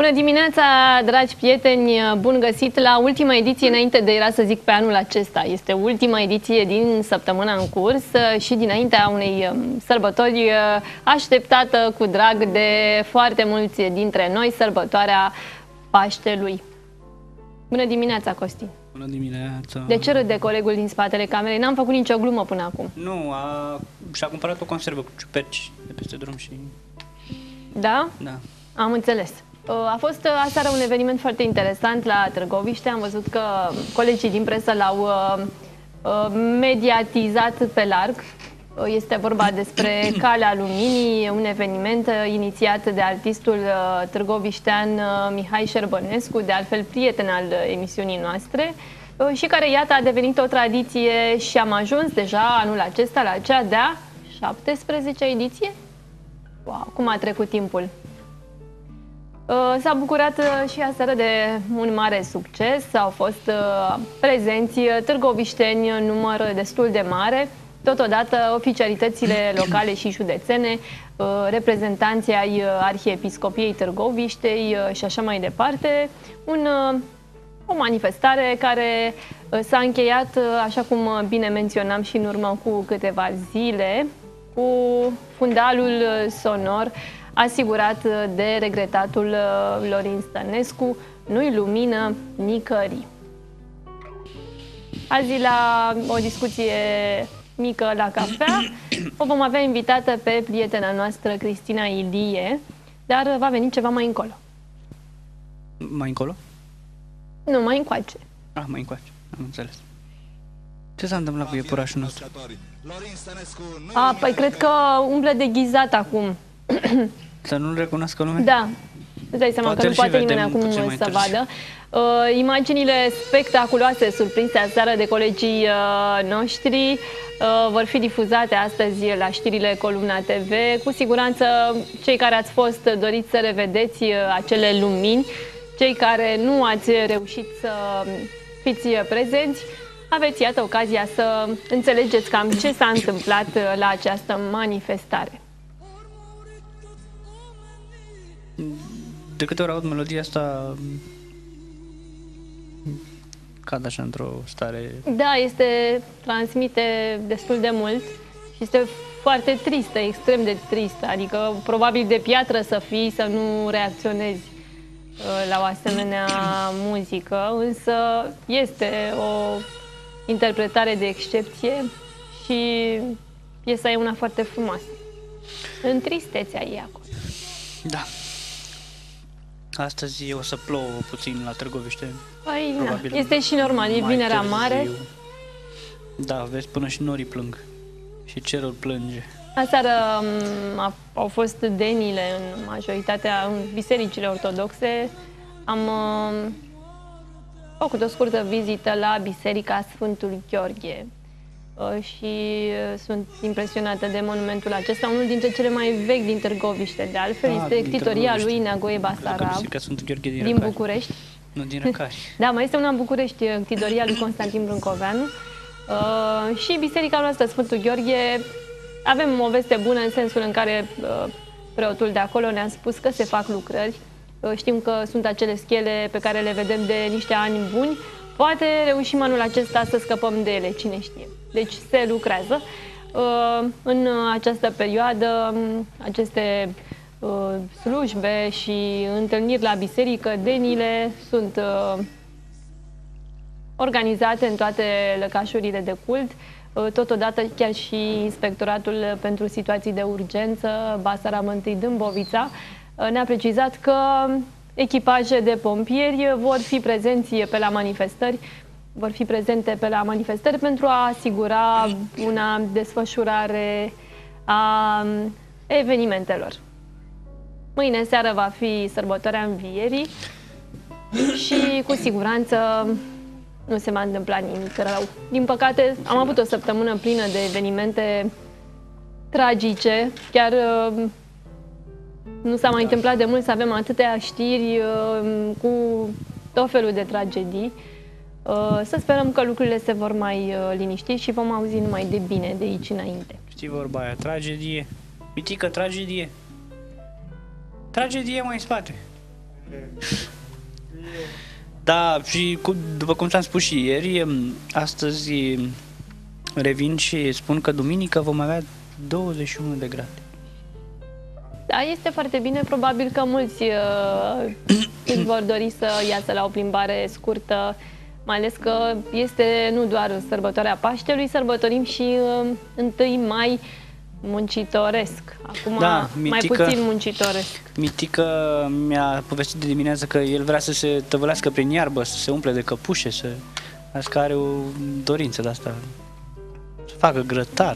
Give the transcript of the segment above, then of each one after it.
Bună dimineața, dragi prieteni! Bun găsit la ultima ediție, înainte de era să zic pe anul acesta. Este ultima ediție din săptămâna în curs și dinaintea unei sărbători așteptată cu drag de foarte mulți dintre noi, sărbătoarea Paștelui. Bună dimineața, Costi! Bună dimineața! De ce râde colegul din spatele camerei? N-am făcut nicio glumă până acum. Nu, și-a cumpărat o conservă cu ciuperci de peste drum și... Da? Da. Am înțeles. A fost aseară un eveniment foarte interesant la Târgoviște. Am văzut că colegii din presă l-au mediatizat pe larg. Este vorba despre Calea Luminii, un eveniment inițiat de artistul târgoviștean Mihai Șerbănescu, de altfel prieten al emisiunii noastre, și care, iată, a devenit o tradiție și am ajuns deja anul acesta la cea de-a 17-a ediție. Wow, cum a trecut timpul! S-a bucurat și aseară de un mare succes, au fost prezenți târgovișteni în număr destul de mare, totodată oficialitățile locale și județene, reprezentanții ai Arhiepiscopiei Târgoviștei și așa mai departe. O manifestare care s-a încheiat, așa cum bine menționam și în urmă cu câteva zile, cu fundalul sonor asigurat de regretatul Florin Stănescu, Nu-i lumină nicării. Azi, la o discuție mică la cafea, o vom avea invitată pe prietena noastră, Cristina Ilie, dar va veni ceva mai încolo. Mai încolo? Nu, mai încoace. Mai încoace, am înțeles. Ce s-a întâmplat cu iepurașul nostru? Păi cred că umblă deghizat acum. Să nu-l recunoască lumea? Da. Îți dai seama că nu poate nimeni acum să vadă. Imaginile spectaculoase surprinse aseară de colegii noștri vor fi difuzate astăzi la știrile Columna TV. Cu siguranță cei care ați fost doriți să revedeți acele lumini, cei care nu ați reușit să fiți prezenți, aveți, iată, ocazia să înțelegeți cam ce s-a întâmplat la această manifestare. De câte ori aud melodia asta, cad așa într-o stare... Da, transmite destul de mult și este foarte tristă, extrem de tristă. Adică probabil de piatră să fii, să nu reacționezi la o asemenea muzică, însă este o interpretare de excepție și piesa e una foarte frumoasă. În tristețea ei acolo. Da. Astăzi o să plouă puțin la Târgoviște. Păi, na, este și normal, e vinerea mare. Da, vezi, până și norii plâng. Și cerul plânge. Aseară au fost denile în majoritatea bisericile ortodoxe. Am făcut o scurtă vizită la Biserica Sfântul Gheorghe și sunt impresionată de monumentul acesta, unul dintre cele mai vechi din Târgoviște. De altfel, este ctitoria lui Neagoe Basarab din București. Nu, din Răcari. Da, mai este una în București, ctitoria lui Constantin Brâncoveanu. Și biserica noastră, Sfântul Gheorghe, avem o veste bună în sensul în care preotul de acolo ne-a spus că se fac lucrări. Știm că sunt acele schele pe care le vedem de niște ani buni. Poate reușim anul acesta să scăpăm de ele, cine știe. Deci se lucrează. În această perioadă, aceste slujbe și întâlniri la biserică, denile sunt organizate în toate lăcașurile de cult. Totodată chiar și Inspectoratul pentru Situații de Urgență, Basarab I Dâmbovița, ne-a precizat că echipaje de pompieri vor fi prezenți pe la manifestări, pentru a asigura una desfășurare a evenimentelor. Mâine seară va fi sărbătoarea Învierii și cu siguranță nu se va întâmpla nimic rău. Din păcate, am avut o săptămână plină de evenimente tragice. Chiar nu s-a mai întâmplat de mult să avem atâtea știri cu tot felul de tragedii. Să sperăm că lucrurile se vor mai liniști și vom auzi numai de bine de aici înainte. Știi vorba aia, tragedie. Mitică, tragedie. Tragedie mai în spate. Da, și după cum ți-am spus și ieri, astăzi revin și spun că duminică vom avea 21 de grade. Da, este foarte bine. Probabil că mulți își vor dori să iasă la o plimbare scurtă, mai ales că este nu doar sărbătoarea Paștelui, sărbătorim și 1 mai muncitoresc. Acum da, mai puțin muncitoresc. Mitică mi-a povestit de dimineață că el vrea să se tăvălească prin iarbă, să se umple de căpușe, că are o dorință de asta. Să facă grătar,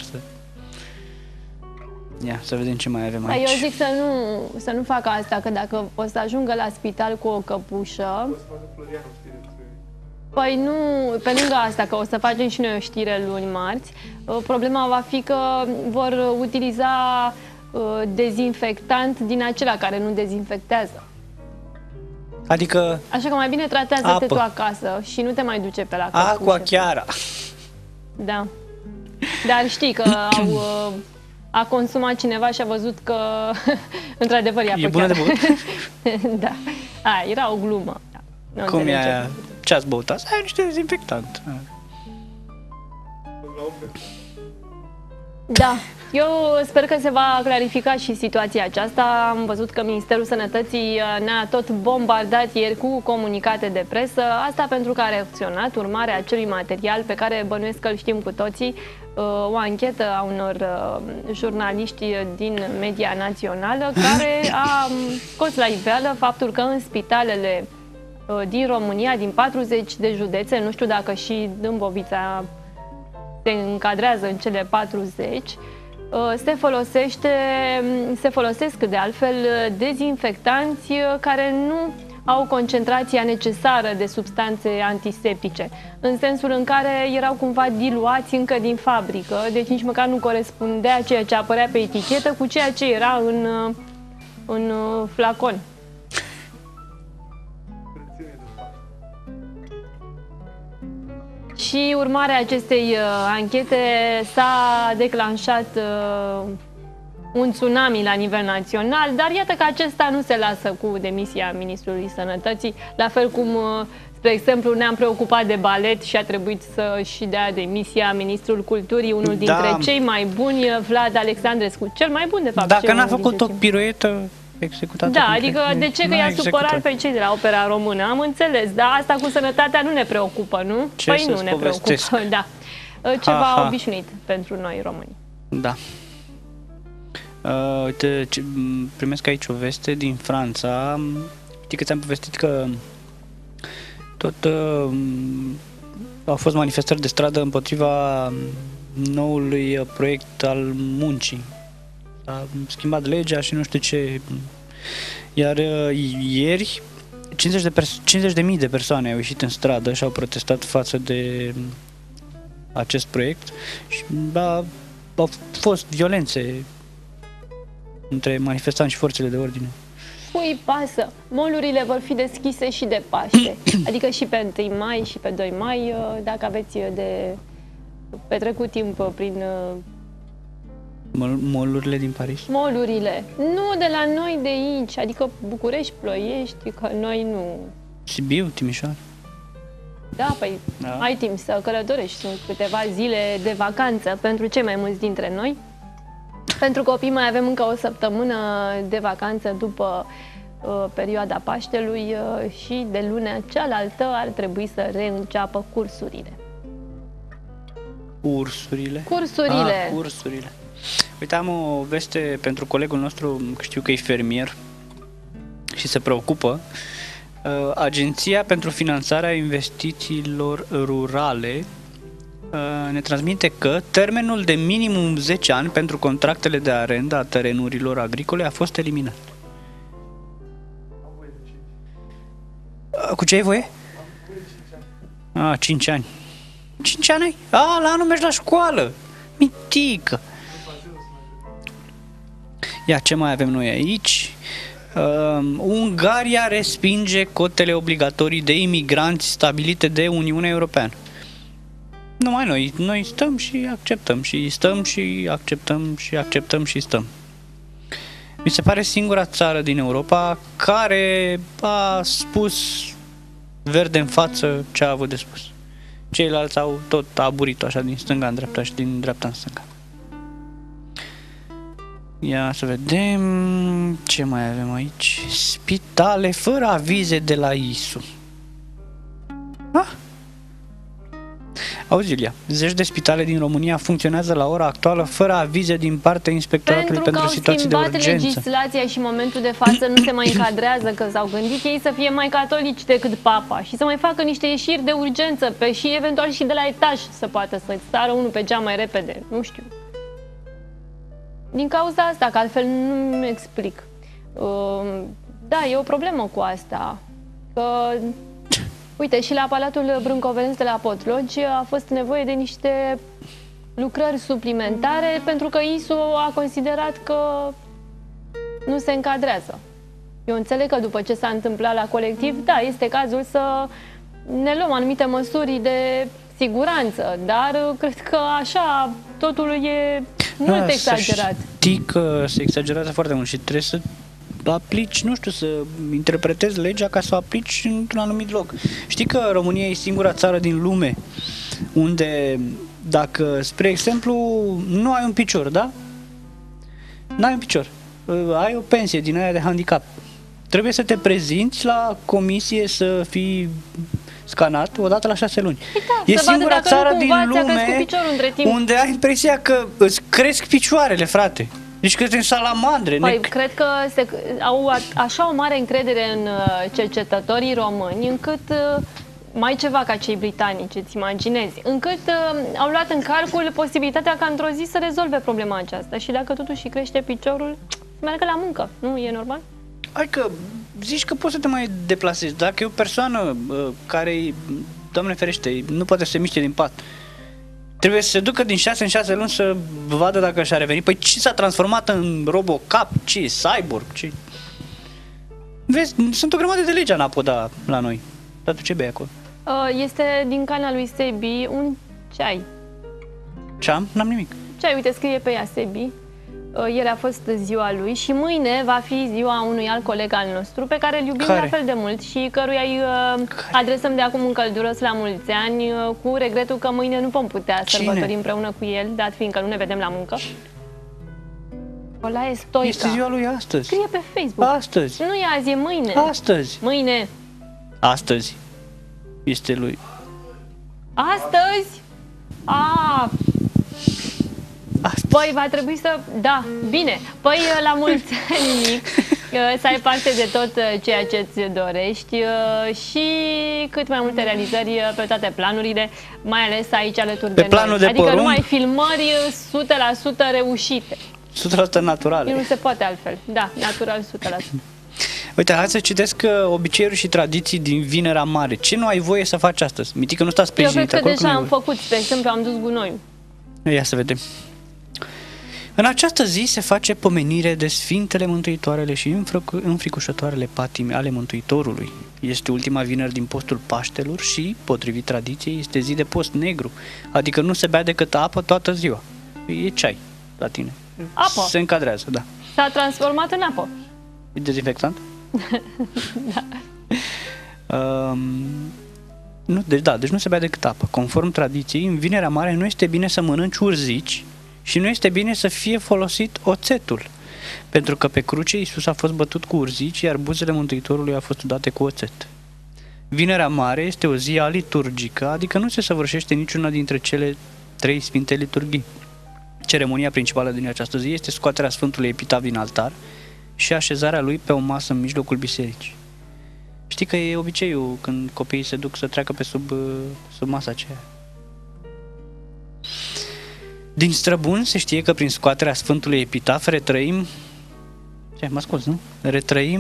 Ia, să vedem ce mai avem aici. Eu zic să nu facă asta, că dacă o să ajungă la spital cu o căpușă... Păi nu, pe lângă asta, că o să facem și noi o știre luni, marți, problema va fi că vor utiliza dezinfectant din acela care nu dezinfectează. Adică... Așa că mai bine tratează-te tu acasă și nu te mai duce pe la căpușă. Aqua chiara. Da. Dar știi că a consumat cineva și a văzut că într-adevăr e bună de băut? Da. Era o glumă. Da. Cum e aia? Ce ați băut asta? Ai niște dezinfectant. Da. Eu sper că se va clarifica și situația aceasta. Am văzut că Ministerul Sănătății ne-a tot bombardat ieri cu comunicate de presă. Asta pentru că a reacționat urmare acelui material pe care bănuiesc că îl știm cu toții, o anchetă a unor jurnaliști din media națională care a scos la iveală faptul că în spitalele din România, din 40 de județe, nu știu dacă și Dâmbovița se încadrează în cele 40, se folosesc de altfel dezinfectanți care nu au concentrația necesară de substanțe antiseptice, în sensul în care erau cumva diluați încă din fabrică, deci nici măcar nu corespundea ceea ce apărea pe etichetă cu ceea ce era în flacon. Și urmarea acestei anchete s-a declanșat un tsunami la nivel național, dar iată că acesta nu se lasă cu demisia Ministrului Sănătății, la fel cum, spre exemplu, ne-am preocupat de balet și a trebuit să-și dea demisia Ministrul Culturii, unul dintre cei mai buni, Vlad Alexandrescu, cel mai bun, de fapt. Dacă n-a făcut o piruetă executată. Da, adică de ce că i-a supărat pe cei de la Opera Română? Am înțeles, dar asta cu sănătatea nu ne preocupă, nu? Păi nu ne preocupă, da. Ceva obișnuit pentru noi români. Da. Uite, primesc aici o veste din Franța. Știi că ți-am povestit că tot au fost manifestări de stradă împotriva noului proiect al muncii. A schimbat legea și nu știu ce. Iar ieri 50.000 de persoane au ieșit în stradă și au protestat față de acest proiect și au fost violențe între manifestanți și forțele de ordine. Cui pasă? Mall-urile vor fi deschise și de Paște, adică și pe 1 mai și pe 2 mai, dacă aveți de petrecut timp prin... Mall-urile din Paris? Mall-urile. Nu de la noi de aici, adică București, Ploiești, că noi nu... Sibiu, Timișoara? Da, păi ai timp să călătorești, sunt câteva zile de vacanță pentru cei mai mulți dintre noi. Pentru copii mai avem încă o săptămână de vacanță după perioada Paștelui și de lunea cealaltă ar trebui să reînceapă cursurile. Cursurile? Cursurile. Cursurile. Uite, am o veste pentru colegul nostru, știu că e fermier și se preocupă. Agenția pentru Finanțarea Investițiilor Rurale ne transmite că termenul de minimum 10 ani pentru contractele de arendă a terenurilor agricole a fost eliminat. Cu ce ai voie? 5 ani. 5 ani ai? La anul mergi la școală. Mitică. Ia, ce mai avem noi aici? Ungaria respinge cotele obligatorii de imigranți stabilite de Uniunea Europeană. Numai noi stăm și acceptăm și stăm și acceptăm și acceptăm și stăm. Mi se pare singura țară din Europa care a spus verde în față ce a avut de spus. Ceilalți au tot aburit-o așa din stânga în dreapta și din dreapta în stânga. Ia să vedem ce mai avem aici. Spitale fără avize de la ISU. Auzi, Iulia, zeci de spitale din România funcționează la ora actuală fără avize din partea Inspectoratului pentru situații de urgență. Pentru că au schimbat legislația și în momentul de față nu se mai încadrează, că s-au gândit ei să fie mai catolici decât papa și să mai facă niște ieșiri de urgență și eventual și de la etaj să poată să sară unul pe geam mai repede, nu știu. Din cauza asta, că altfel nu-mi explic. Da, e o problemă cu asta. Că, uite, și la Palatul Brâncovenesc de la Potlogi a fost nevoie de niște lucrări suplimentare pentru că ISU a considerat că nu se încadrează. Eu înțeleg că după ce s-a întâmplat la colectiv, da, este cazul să ne luăm anumite măsuri de siguranță, dar cred că așa totul e mult exagerat. Știi că se exagerează foarte mult și trebuie să aplici, nu știu, să interpretezi legea ca să o aplici într-un anumit loc. Știi că România e singura țară din lume unde dacă, spre exemplu, nu ai un picior, da? N-ai un picior. Ai o pensie din aia de handicap. Trebuie să te prezinți la comisie să fii scanat odată la 6 luni. Da, e singura țară din lume unde ai impresia că îți cresc picioarele, frate. Deci că sunt salamandre. Păi, cred că au așa o mare încredere în cercetătorii români, încât mai ceva ca cei britanici, îți imaginezi, încât au luat în calcul posibilitatea ca într-o zi să rezolve problema aceasta și dacă totuși crește piciorul, să meargă la muncă. Nu e normal? Hai că zici că poți să te mai deplasezi. Dacă e o persoană care, Doamne ferește, nu poate să se miște din pat, trebuie să se ducă din 6 în 6 luni să vadă dacă și-a revenit. Păi ce s-a transformat în Robocop? Ce e cyborg? Ce... Vezi, sunt o grămadă de legi anapoda la noi. Dar tu ce bei acolo? Este din cana lui Sebi un ceai. Ce am? N-am nimic. Ceai, uite, scrie pe ea Sebi. Ieri a fost ziua lui și mâine va fi ziua unui alt coleg al nostru pe care îl iubim la fel de mult și căruia îi adresăm de acum un călduros la mulți ani, cu regretul că mâine nu vom putea sărbători împreună cu el, dat fiindcă nu ne vedem la muncă. Nicolae Stoica. Este ziua lui astăzi. Scrie pe Facebook. Astăzi. Nu e azi, e mâine. Astăzi. Mâine. Astăzi. Este lui. Astăzi? Păi va trebui să... Da, bine. Păi la mulți ani, să ai parte de tot ceea ce îți dorești și cât mai multe realizări pe toate planurile, mai ales aici alături de noi. De adică porumb, numai filmări 100% reușite. 100% naturale. Nu se poate altfel. Da, natural 100%. Uite, hai să citesc obiceiuri și tradiții din Vinerea Mare. Ce nu ai voie să faci astăzi? Mitică nu sta sprijinit. Eu cred că deja am făcut. De exemplu, am dus gunoiul. Ia să vedem. În această zi se face pomenire de Sfintele Mântuitoarele și înfricoșătoarele patimi ale Mântuitorului. Este ultima vineri din postul Paștelor și, potrivit tradiției, este zi de post negru, adică nu se bea decât apă toată ziua. E ceai la tine. Apă? Se încadrează, da. S-a transformat în apă. E dezinfectant? Da. Deci nu se bea decât apă. Conform tradiției, în Vinerea Mare nu este bine să mănânci urzici și nu este bine să fie folosit oțetul, pentru că pe cruce Iisus a fost bătut cu urzici, iar buzele Mântuitorului au fost udate cu oțet. Vinerea Mare este o zi aliturgică, adică nu se săvârșește niciuna dintre cele 3 sfinte liturghii. Ceremonia principală din această zi este scoaterea Sfântului Epitaf din altar și așezarea lui pe o masă în mijlocul bisericii. Știi că e obiceiul când copiii se duc să treacă pe sub masa aceea. Din străbun se știe că prin scoaterea Sfântului Epitaf retrăim... mă asculți, nu? Retrăim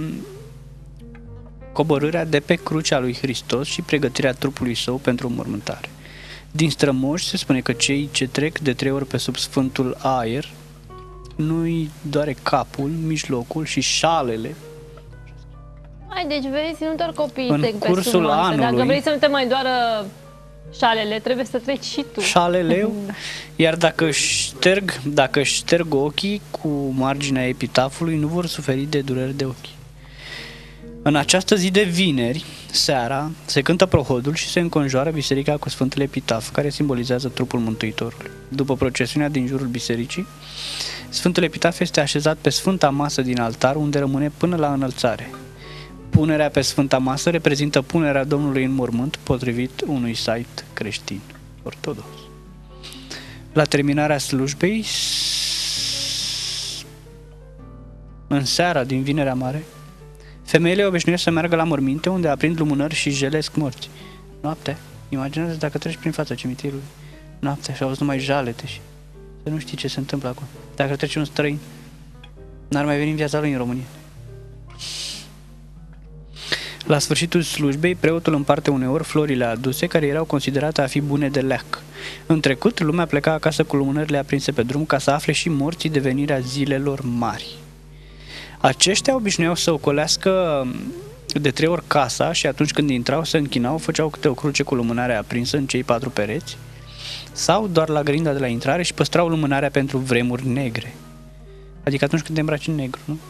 coborârea de pe crucea lui Hristos și pregătirea trupului său pentru mormântare. Din strămoși se spune că cei ce trec de 3 ori pe sub Sfântul Aer nu-i doare capul, mijlocul și șalele. Hai, deci vezi, nu doar copiii în trec pe cursul sub masă. anului, dacă vrei să nu te mai doară Șalele, trebuie să treci și tu. Șaleleu. Iar dacă șterg ochii cu marginea epitafului, nu vor suferi de dureri de ochi. În această zi de vineri, seara, se cântă prohodul și se înconjoară biserica cu Sfântul Epitaf, care simbolizează trupul Mântuitorului. După procesiunea din jurul bisericii, Sfântul Epitaf este așezat pe sfânta masă din altar, unde rămâne până la înălțare. Punerea pe sfânta masă reprezintă punerea Domnului în mormânt, potrivit unui site creștin ortodox. La terminarea slujbei, în seara din Vinerea Mare, femeile obișnuiesc să meargă la morminte, unde aprind lumânări și jelesc morți. Noaptea, imaginează dacă treci prin fața cimitirului, noaptea și auzi numai jalete și să nu știi ce se întâmplă acolo. Dacă trece un străin, n-ar mai veni în viața lui în România. La sfârșitul slujbei, preotul împarte uneori florile aduse, care erau considerate a fi bune de leac. În trecut, lumea pleca acasă cu lumânările aprinse pe drum ca să afle și morții de venirea zilelor mari. Aceștia obișnuiau să ocolească de 3 ori casa și atunci când intrau, se închinau, făceau câte o cruce cu lumânarea aprinsă în cei 4 pereți sau doar la grinda de la intrare și păstrau lumânarea pentru vremuri negre. Adică atunci când te îmbraci în negru, nu?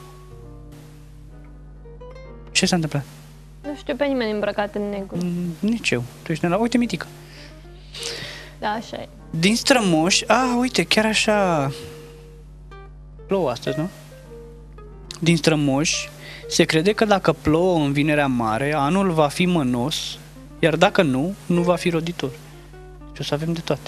Ce s-a întâmplat? Nu știu pe nimeni îmbrăcat în negru. Nici eu. Tu ești la... Uite, Mitică. Da, așa e. Din strămoși... uite, chiar așa... Plouă astăzi, nu? Din strămoși se crede că dacă plouă în Vinerea Mare, anul va fi mănos, iar dacă nu, nu va fi roditor. Deci o să avem de toate.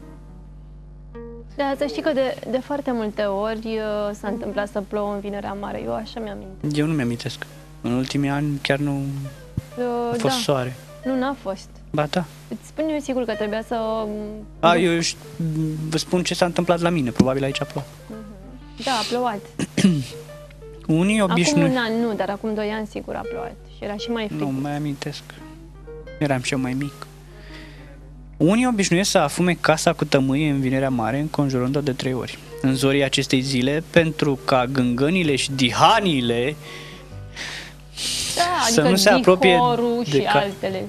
Da, să știi că de foarte multe ori s-a întâmplat să plouă în Vinerea Mare. Eu așa mi-amintesc. Eu nu mi-amintesc. În ultimii ani chiar nu a fost soare. Nu, n-a fost. Ba da. Îți spun eu sigur că trebuia să... Eu vă spun ce s-a întâmplat la mine. Probabil aici a plouat. Da, a plouat. Unii obișnuiesc... Acum un an nu, dar acum 2 ani sigur a plouat. Și era și mai frig. Nu, mai amintesc. Eram și eu mai mic. Unii obișnuiesc să afume casa cu tămâie în Vinerea Mare, înconjurând-o de 3 ori. În zorii acestei zile, pentru ca gângănile și dihaniile da, să adică nu se apropie de și altele.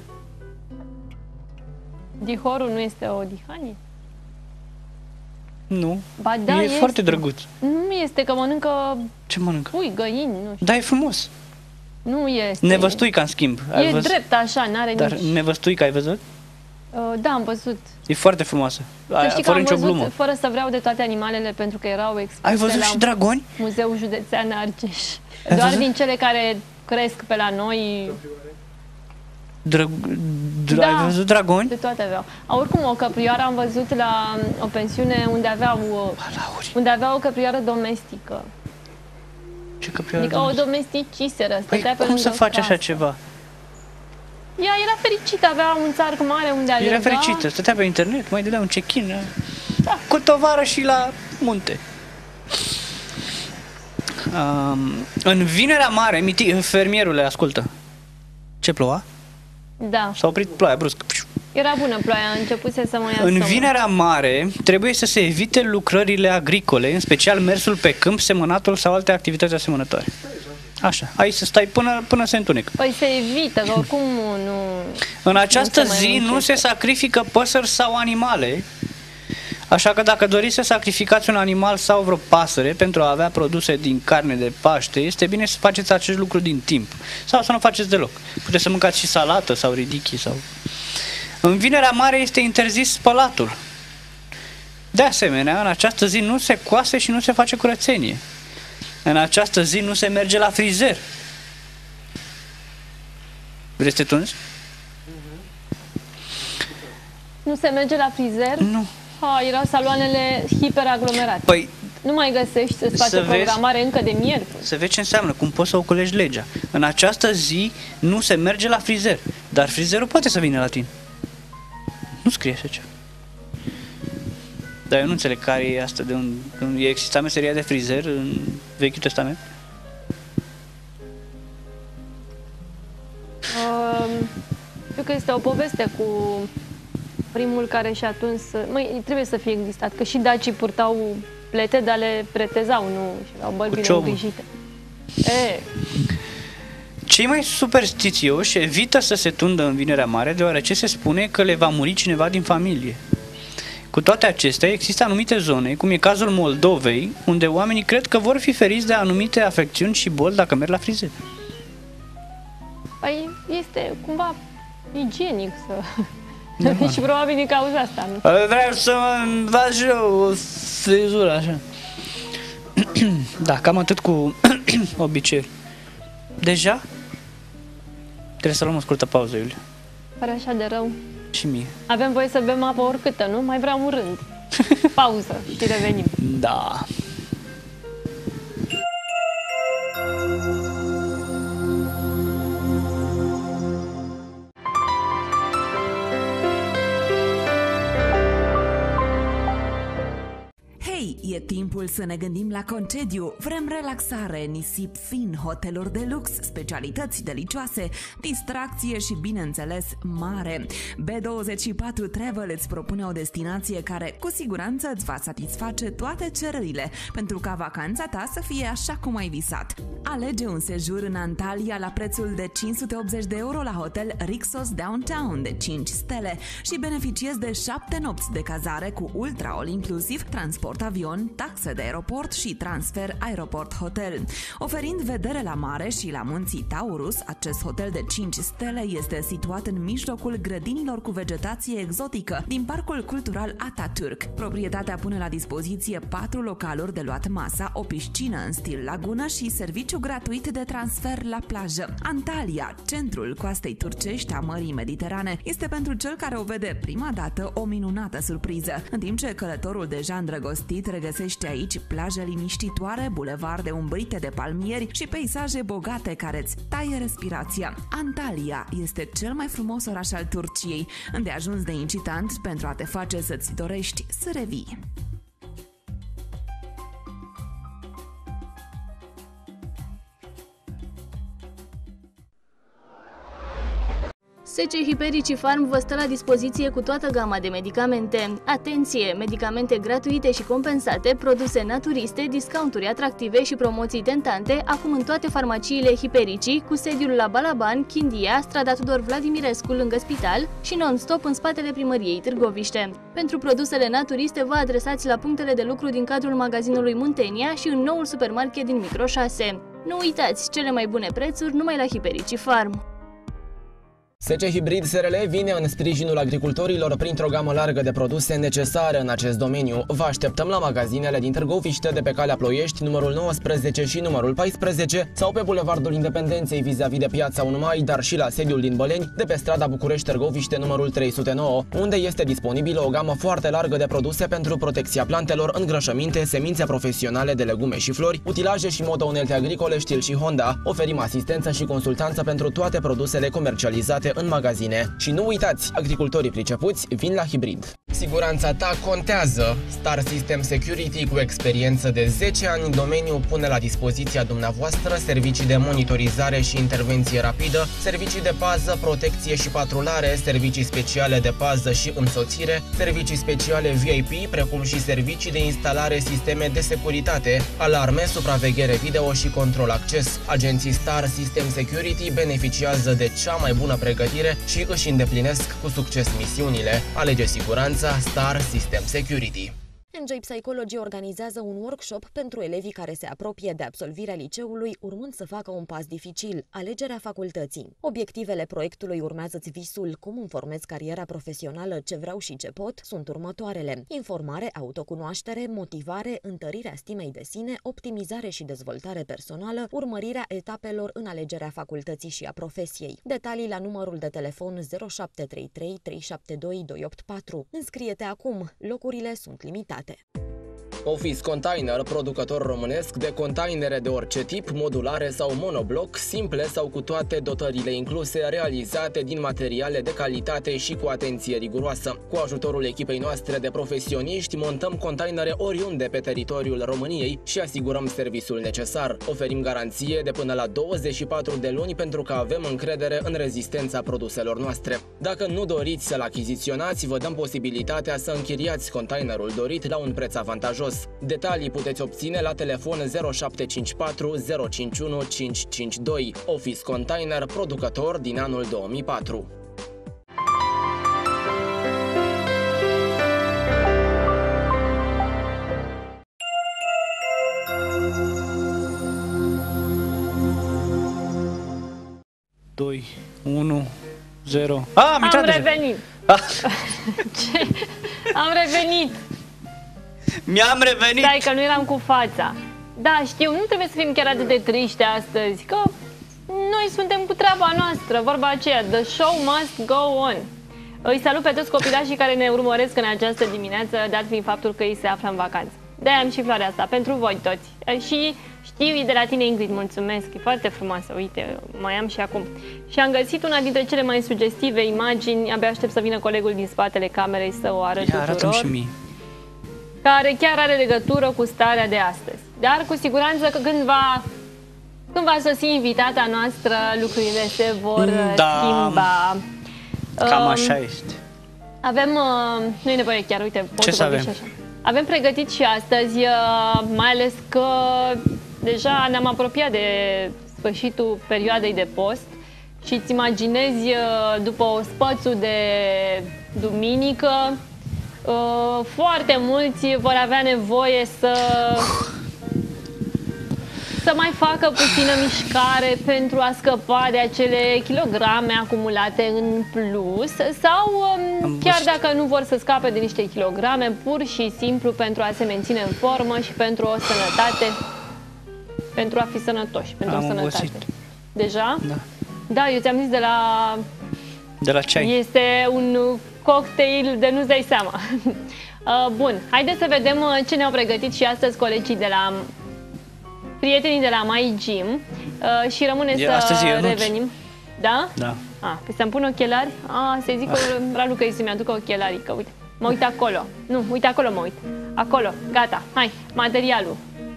Dihorul nu este o dihanie? Nu. Ba da, e foarte drăguț. Nu este, că mănâncă... Ce mănâncă? Pui, găini, nu știu. Da, e frumos. Nu este. Nevăstuica, în schimb. E drept așa, n-are Dar nici... nevăstuica ai văzut? Da, am văzut. E foarte frumoasă. Fără nicio glumă. Fără să vreau de toate animalele, pentru că erau expuse. Ai văzut la și dragoni? Muzeul Județean Argeș. Doar din cele care cresc pe la noi. Da, ai văzut dragoni? De toate aveau. Oricum, o căprioară am văzut la o pensiune unde aveau o căprioară domestică. Ce căprioară adică domestică? o domesticiseră. Păi cum să faci așa ceva? Ea era fericită, avea un țarc mare unde alerga. Era fericită, stătea pe internet, mai dădea un check-in, da, cu tovară și la munte. În Vinerea Mare, fermierule, ascultă. Ce ploua? Da. S-a oprit ploaia brusc. Era bună ploaia, a început să mă ia În Vinerea Mare trebuie să se evite lucrările agricole, în special mersul pe câmp, semănatul sau alte activități asemănătoare. Așa, aici să stai până se întunecă. Păi se evită, că oricum nu... În această zi nu se sacrifică păsări sau animale, așa că dacă doriți să sacrificați un animal sau vreo pasăre pentru a avea produse din carne de Paște, este bine să faceți acest lucru din timp. Sau să nu faceți deloc. Puteți să mâncați și salată sau ridichi sau... În Vinerea Mare este interzis spălatul. De asemenea, în această zi nu se coase și nu se face curățenie. În această zi nu se merge la frizer. Vrei să te tunzi? Nu se merge la frizer? Nu. Erau saloanele hiperaglomerate. Păi, nu mai găsești să-ți faci o programare încă de miercuri. Să vezi ce înseamnă, cum poți să ocolești legea. În această zi nu se merge la frizer, dar frizerul poate să vină la tine. Nu scrie așa ceva. Dar eu nu înțeleg care e asta, de unde exista meseria de frizer în Vechiul Testament? Știu că este o poveste cu primul care și-a tuns... trebuie să fie existat, că și dacii purtau plete, dar le pretezau, nu, și aveau bărbile îngrijite. Cei mai superstițioși evită să se tundă în Vinerea Mare deoarece se spune că le va muri cineva din familie. Cu toate acestea, există anumite zone, cum e cazul Moldovei, unde oamenii cred că vor fi feriți de anumite afecțiuni și boli dacă merg la frizer. Păi este cumva igienic să... și probabil din cauza asta, nu? Vreau să mă fac și eu o frizură așa. Da, cam atât cu obiceiuri. Deja? Trebuie să luăm o scurtă pauză, Iulia. Pare așa de rău. Și mie. Avem voie să bem apă oricâtă, nu? Mai vreau un rând. Pauză și revenim. Da. E timpul să ne gândim la concediu. Vrem relaxare, nisip fin, hoteluri de lux, specialități delicioase, distracție și, bineînțeles, mare. B24 Travel îți propune o destinație care cu siguranță îți va satisface toate cererile pentru ca vacanța ta să fie așa cum ai visat. Alege un sejur în Antalya la prețul de 580 de euro la hotel Rixos Downtown de 5 stele și beneficiezi de 7 nopți de cazare cu ultra all-inclusiv, transport avion, taxe de aeroport și transfer aeroport-hotel. Oferind vedere la mare și la munții Taurus, acest hotel de 5 stele este situat în mijlocul grădinilor cu vegetație exotică din Parcul Cultural Atatürk. Proprietatea pune la dispoziție 4 localuri de luat masa, o piscină în stil lagună și serviciu gratuit de transfer la plajă. Antalya, centrul coastei turcești a Mării Mediterane, este pentru cel care o vede prima dată o minunată surpriză, în timp ce călătorul deja îndrăgostit regăsește aici plaje liniștitoare, bulevarde umbrite de palmieri și peisaje bogate care îți taie respirația. Antalya este cel mai frumos oraș al Turciei, îndeajuns de incitant pentru a te face să-ți dorești să revii. SC Hipericii Farm vă stă la dispoziție cu toată gama de medicamente. Atenție! Medicamente gratuite și compensate, produse naturiste, discounturi atractive și promoții tentante, acum în toate farmaciile Hipericii, cu sediul la Balaban, Chindia, strada Tudor Vladimirescu lângă spital și non-stop în spatele primăriei Târgoviște. Pentru produsele naturiste vă adresați la punctele de lucru din cadrul magazinului Muntenia și în noul supermarket din Micro 6. Nu uitați, cele mai bune prețuri numai la Hipericii Farm. SC Hybrid SRL vine în sprijinul agricultorilor printr-o gamă largă de produse necesare în acest domeniu. Vă așteptăm la magazinele din Târgoviște de pe calea Ploiești, numărul 19 și numărul 14, sau pe Bulevardul Independenței vis-a-vis de Piața 1 Mai, dar și la sediul din Băleni, de pe strada București-Târgoviște, numărul 309, unde este disponibilă o gamă foarte largă de produse pentru protecția plantelor, îngrășăminte, semințe profesionale de legume și flori, utilaje și moto-unelte agricole Stihl și Honda. Oferim asistență și consultanță pentru toate produsele comercializate în magazine. Și nu uitați, agricultorii pricepuți vin la Hybrid. Siguranța ta contează. Star System Security, cu experiență de 10 ani în domeniu, pune la dispoziția dumneavoastră servicii de monitorizare și intervenție rapidă, servicii de pază, protecție și patrulare, servicii speciale de pază și însoțire, servicii speciale VIP, precum și servicii de instalare sisteme de securitate, alarme, supraveghere video și control acces. Agenții Star System Security beneficiază de cea mai bună pregătire și își îndeplinesc cu succes misiunile. Alege siguranța Star System Security. Enjoy Psychology organizează un workshop pentru elevii care se apropie de absolvirea liceului, urmând să facă un pas dificil, alegerea facultății. Obiectivele proiectului Urmează-ți visul, cum îmi formez cariera profesională, ce vreau și ce pot, sunt următoarele: informare, autocunoaștere, motivare, întărirea stimei de sine, optimizare și dezvoltare personală, urmărirea etapelor în alegerea facultății și a profesiei. Detalii la numărul de telefon 0733 372 284. Înscrie-te acum, locurile sunt limitate. Office Container, producător românesc de containere de orice tip, modulare sau monobloc, simple sau cu toate dotările incluse, realizate din materiale de calitate și cu atenție riguroasă. Cu ajutorul echipei noastre de profesioniști, montăm containere oriunde pe teritoriul României și asigurăm serviciul necesar. Oferim garanție de până la 24 de luni pentru că avem încredere în rezistența produselor noastre. Dacă nu doriți să-l achiziționați, vă dăm posibilitatea să închiriați containerul dorit la un preț avantajos. sus. Detalii puteți obține la telefon 0754 051 552, Office Container, producător din anul 2004. Doi, 1, 0. Am revenit! Ce? Am revenit! Mi-am revenit! Stai că nu eram cu fața. Da, știu, nu trebuie să fim chiar atât de triști astăzi, că noi suntem cu treaba noastră, vorba aceea, the show must go on. Îi salut pe toți copilașii care ne urmăresc în această dimineață, dat fiind faptul că ei se află în vacanță. De-aia am și floarea asta, pentru voi toți. Și știu, e de la tine, Ingrid, mulțumesc, e foarte frumoasă, uite, mai am și acum. Și am găsit una dintre cele mai sugestive imagini, abia aștept să vină colegul din spatele camerei să o arăt tuturor. Și mie. Care chiar are legătură cu starea de astăzi. Dar cu siguranță că când va sosi invitata noastră, lucrurile se vor schimba. Cam așa este. Avem, nu e nevoie chiar, uite, pot să vorbi și așa. Avem pregătit și astăzi, mai ales că deja ne-am apropiat de sfârșitul perioadei de post și îți imaginezi după o spățu de duminică, foarte mulți vor avea nevoie să mai facă puțină mișcare pentru a scăpa de acele kilograme acumulate în plus sau chiar dacă nu vor să scape de niște kilograme, pur și simplu pentru a se menține în formă și pentru o sănătate, pentru a fi sănătoși, pentru o sănătate. Deja? Da. Da, eu ți-am zis de la ceai. Este un cocktail de nu-ți dai seama. Bun, haideți să vedem ce ne-au pregătit și astăzi colegii de la prietenii de la My Gym și rămâne să revenim. Da? Da. Păi să-mi pun ochelari? Să-i zic Ralu că să-mi aducă ochelarii, că uite, mă uit acolo. Nu, uite acolo mă uit. Acolo, gata, hai, materialul.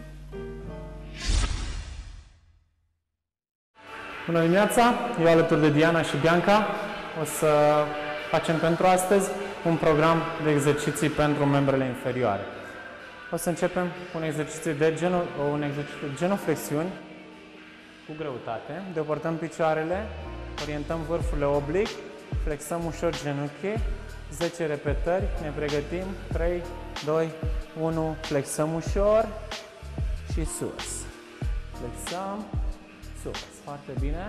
Bună dimineața, eu alături de Diana și Bianca o să facem pentru astăzi un program de exerciții pentru membrele inferioare. O să începem cu un exercițiu de genoflexiuni cu greutate. Deopărtăm picioarele, orientăm vârfurile oblic, flexăm ușor genunchii, 10 repetări, ne pregătim, 3, 2, 1, flexăm ușor și sus. Flexăm, sus, foarte bine.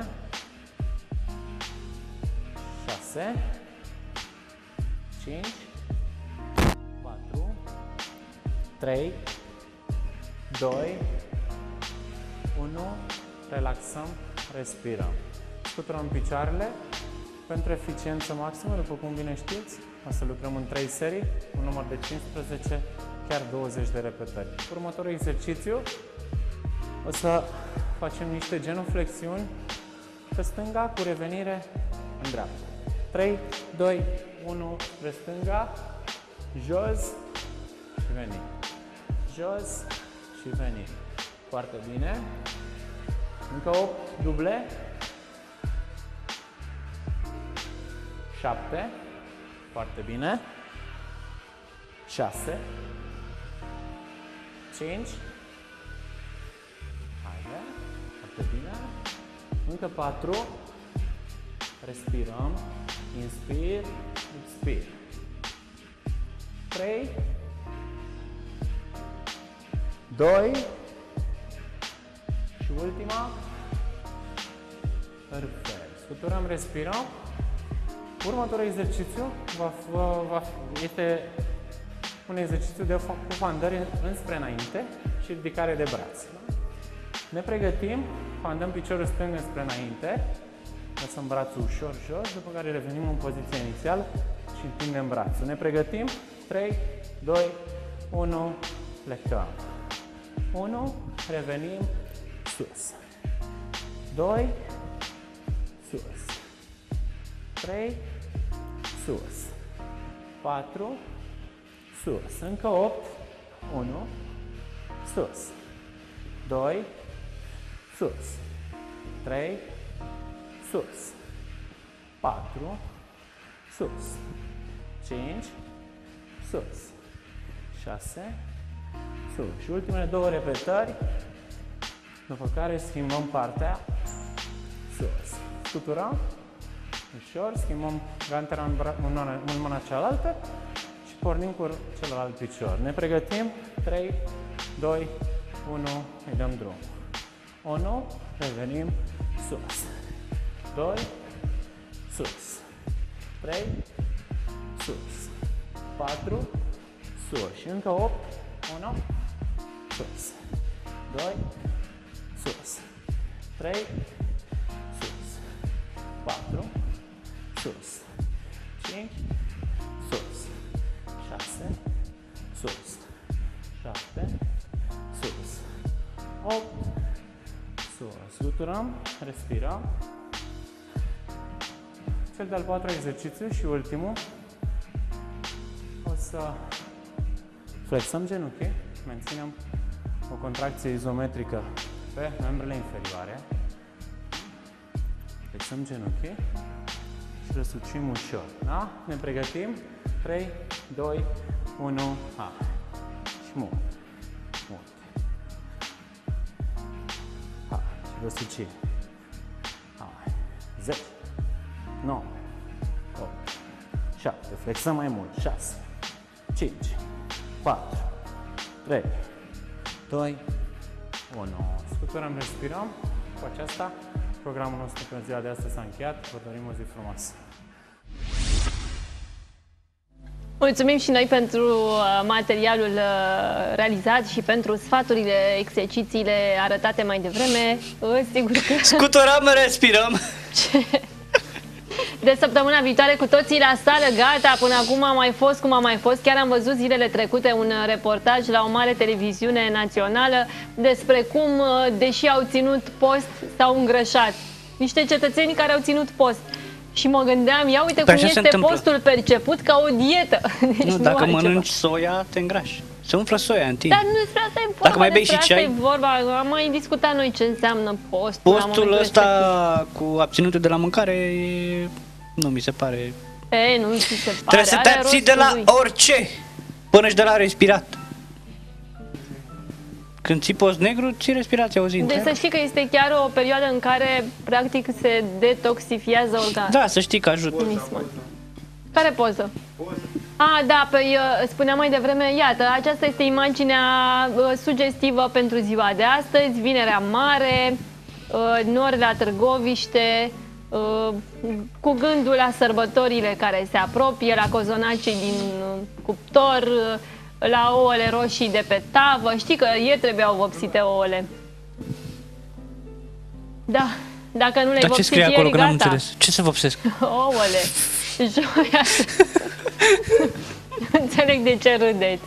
6, 5, 4, 3, 2, 1, relaxăm, respirăm. Scuturăm picioarele. Pentru eficiență maximă, după cum bine știți, o să lucrăm în 3 serii, un număr de 15, chiar 20 de repetări. Următorul exercițiu, o să facem niște genuflexiuni pe stânga cu revenire în dreapta. 3, 2, 1, spre stânga, jos și venim. Jos și venim. Foarte bine. Încă 8 duble. 7. Foarte bine. 6. 5. Haide. Foarte bine. Încă 4. Respirăm. Inspir, expir. 3. 2. Și ultima. Perfect. Scuturăm, respirăm. Următorul exercițiu este un exercițiu de cu fandări înspre înainte și ridicare de braț. Ne pregătim, fandăm piciorul stâng înspre înainte, lăsăm brațul ușor jos, după care revenim în poziția inițială și întindem brațul. Ne pregătim, 3, 2, 1, plecăm. 1, revenim, sus. 2, sus. 3, sus. 4, sus. Încă 8, 1, sus. 2, sus. 3, sus. 4, sus. 5, sus. 6, sus. Și ultimele 2 repetări, după care schimbăm partea sus. Scuturăm, ușor, schimbăm gantera în mâna cealaltă și pornim cu celălalt picior. Ne pregătim, 3, 2, 1, îi dăm drum. 1, revenim sus. 2, sus. 3, sus. 4, sus. Și încă 8, 1, sus. 2, sus. 3, sus. 4, sus. 5, sus. 6, sus. 7, sus. 8, sus. Scuturăm, respirăm. Cel de-al 4-lea exercițiu și ultimul. O să flexăm genunchii, menținem o contracție izometrică pe membrele inferioare. Flexăm genunchii și răsucim ușor. Da? Ne pregătim. 3, 2, 1, ha. Și mult. Mult. Ha. Și răsucim. Hai. 10, 9, 8, 7. Flexăm mai mult. 6, 5, 4, 3, 2, 1. Scuturăm, respirăm. Cu aceasta, programul nostru pentru ziua de astăzi s-a încheiat. Vă dorim o zi frumoasă. Mulțumim și noi pentru materialul realizat și pentru sfaturile, exercițiile arătate mai devreme. Sigur că... Scuturăm, respirăm. De săptămâna viitoare cu toții la sală, gata, până acum a mai fost cum a mai fost. Chiar am văzut zilele trecute un reportaj la o mare televiziune națională despre cum, deși au ținut post, s-au îngrășat. Niște cetățeni care au ținut post. Și mă gândeam, ia uite cum este postul perceput ca o dietă. Deci nu, dacă mănânci soia, te îngrași. Se umflă soia în tine. Dar nu despre asta e vorba, dacă mai bei și ceai, e vorba. Am mai discutat noi ce înseamnă post. Postul ăsta cu abținutul de la mâncare nu mi se pare. Nu mi se pare. Trebuie să te abții de la orice, până și de la respirat. Când ții post negru, ții respirația o zi întreagă. Deci să știi că este chiar o perioadă în care practic se detoxifiază organul. Da, să știi că ajută. Care poză? Da, păi spuneam mai devreme, iată, aceasta este imaginea sugestivă pentru ziua de astăzi, Vinerea Mare, nori la Târgoviște, cu gândul la sărbătorile care se apropie, la cozonacii din cuptor, la ouăle roșii de pe tavă. Știi că ieri trebuiau vopsite ouăle. Da, dacă nu le-ai vopsit ieri, acolo, gata. că n-am înțeles. Ce să vopsesc? Ouăle. Joia. Nu înțeleg de ce râdeți.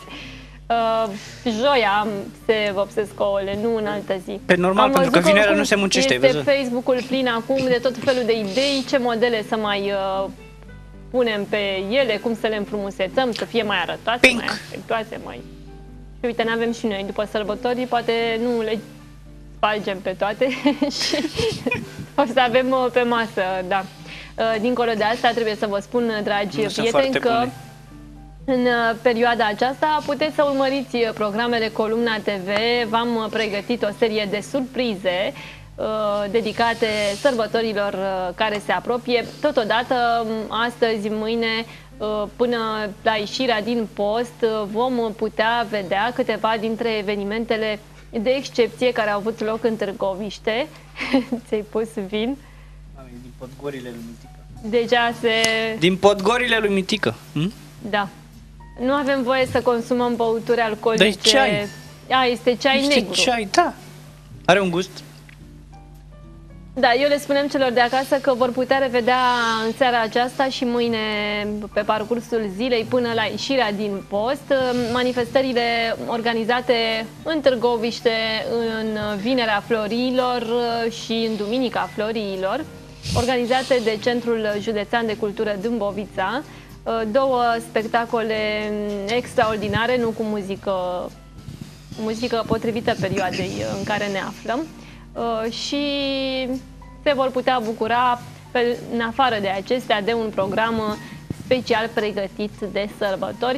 Joia se vopsesc ouăle, nu în altă zi. Pe normal, pentru că vinerea nu se muncește. Este Facebook-ul plin acum de tot felul de idei, ce modele să mai punem pe ele, cum să le înfrumusețăm, să fie mai arătoase, mai aspectoase, mai... Și uite, n-avem și noi, după sărbători, poate nu le spargem pe toate și o să avem pe masă, da. Dincolo de asta, trebuie să vă spun, dragi prieteni, că în perioada aceasta puteți să urmăriți programele Columna TV. V-am pregătit o serie de surprize dedicate sărbătorilor care se apropie. Totodată, astăzi, mâine, până la ieșirea din post, vom putea vedea câteva dintre evenimentele de excepție care au avut loc în Târgoviște. Ți-ai pus vin? Din Podgorile lui Mitică. Deja se... Din Podgorile lui Mitică. Da. Nu avem voie să consumăm băuturi alcoolice. Dar e ceai. Este ceai negru. Este ceai, da. Are un gust. Da, eu le spunem celor de acasă că vor putea revedea în seara aceasta și mâine pe parcursul zilei până la ieșirea din post manifestările organizate în Târgoviște, în Vinerea Florilor și în Duminica Florilor, organizate de Centrul Județean de Cultură Dâmbovița. Două spectacole extraordinare, nu cu muzică potrivită perioadei în care ne aflăm. Și se vor putea bucura, în afară de acestea, de un program special pregătit de sărbători.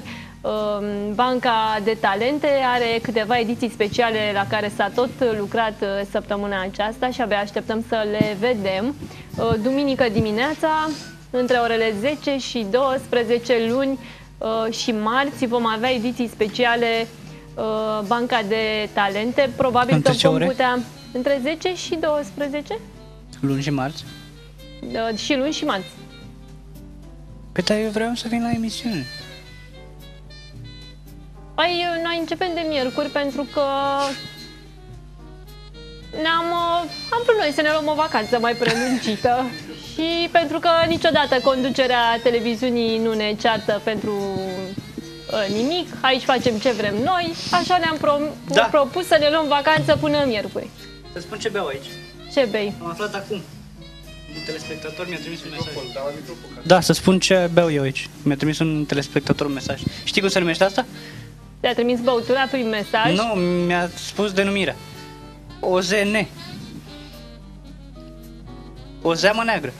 Banca de Talente are câteva ediții speciale la care s-a tot lucrat săptămâna aceasta și abia așteptăm să le vedem. Duminică dimineața, între orele 10 și 12, luni și marți, vom avea ediții speciale Banca de Talente. Probabil că vom putea între 10 și 12. Luni și marți? Și luni și marți. Păi, dar eu vreau să vin la emisiune. Păi, noi începem de miercuri pentru că am vrut noi să ne luăm o vacanță mai prelungită și pentru că niciodată conducerea televiziunii nu ne ceartă pentru nimic, aici facem ce vrem noi, așa ne-am propus să ne luăm vacanță până miercuri. Să spun ce beau aici. Ce bei? Am aflat acum. Un telespectator mi-a trimis un mesaj. Da, să spun ce beau eu aici. Mi-a trimis un telespectator un mesaj. Știi cum se numește asta? Te-a trimis băutura prin mesaj? Nu, mi-a spus denumirea. OZN. O zeamă neagră.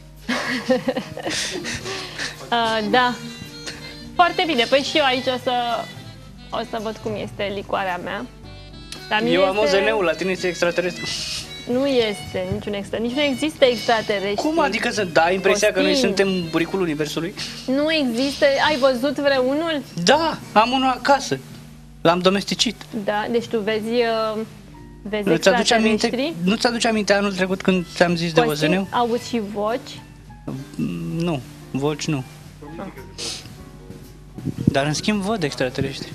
Da. Foarte bine. Păi și eu aici o să văd cum este licoarea mea. Eu am OZN-ul, la tine este extraterestru. Nu este nici nu există extraterestri. Cum adică să dai impresia că noi suntem buricul universului? Nu există. Ai văzut vreunul? Da, am unul acasă. L-am domesticit. Da, deci tu vezi extraterestri? Nu ți-aduce aminte anul trecut când ți-am zis de OZN-ul? Auzi și voci? Nu, voci nu. Dar în schimb văd extraterestri.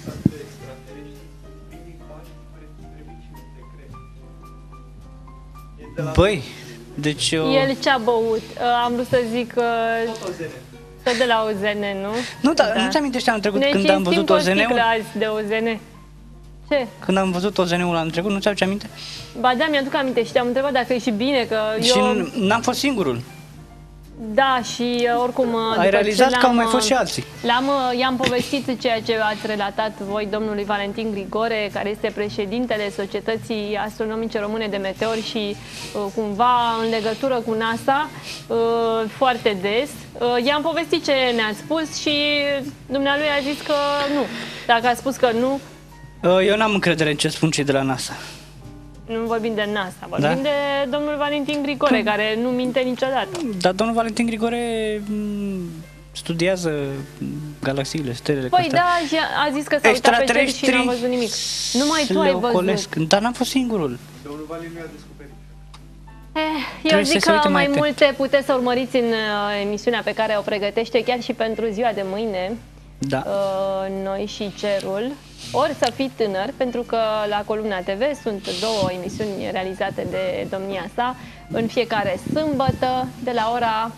Băi, deci eu... El ce-a băut? Am vrut să zic tot de la OZN, nu? Nu, dar nu ți-amintești anul trecut când am văzut OZN-ul? Azi de OZN. Ce? Când am văzut OZN-ul anul trecut, nu ți-aduce aminte? Ba da, mi-aduc aminte și te-am întrebat dacă e și bine, că și n-am fost singurul. Da, și oricum... Ai realizat că au mai fost și alții. I-am povestit ceea ce ați relatat voi domnului Valentin Grigore, care este președintele Societății Astronomice Române de Meteori și cumva în legătură cu NASA foarte des. I-am povestit ce ne-ați spus și dumnealui a zis că nu. Dacă a spus că nu... Eu n-am încredere în ce spun cei de la NASA. Nu vorbim de NASA, vorbim de domnul Valentin Grigore, care nu minte niciodată. Dar domnul Valentin Grigore studiază galaxiile, stelele. Păi da, și a zis că s-a uitat pe cer și n-a văzut nimic. Numai tu ai văzut. Dar n-am fost singurul. Domnul Valentin a descoperit. Eu zic că mai multe puteți să urmăriți în emisiunea pe care o pregătește chiar și pentru ziua de mâine. Da. Noi și Cerul. Ori să fii tânăr, pentru că la Columna TV sunt două emisiuni realizate de domnia sa în fiecare sâmbătă de la ora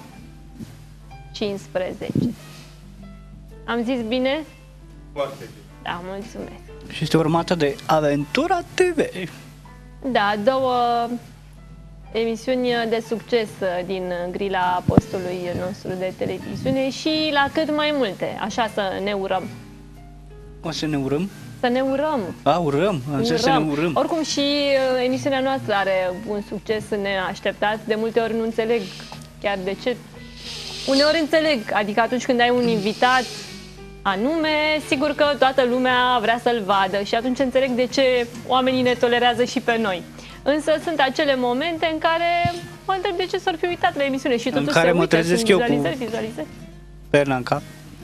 15. Am zis bine? Foarte bine. Da, mulțumesc. Și este urmată de Aventura TV. Da, două emisiuni de succes din grila postului nostru de televiziune și la cât mai multe, așa să ne urăm. O să ne urăm? Să ne urăm. Urăm. Să ne urăm. Oricum și emisiunea noastră are un succes neașteptat. De multe ori nu înțeleg chiar de ce. Uneori înțeleg, adică atunci când ai un invitat anume, sigur că toată lumea vrea să-l vadă și atunci înțeleg de ce oamenii ne tolerează și pe noi. Însă sunt acele momente în care mă întreb de ce s-ar fi uitat la emisiune și totuși în care mă trezesc eu cu vizualizări. perna în cap.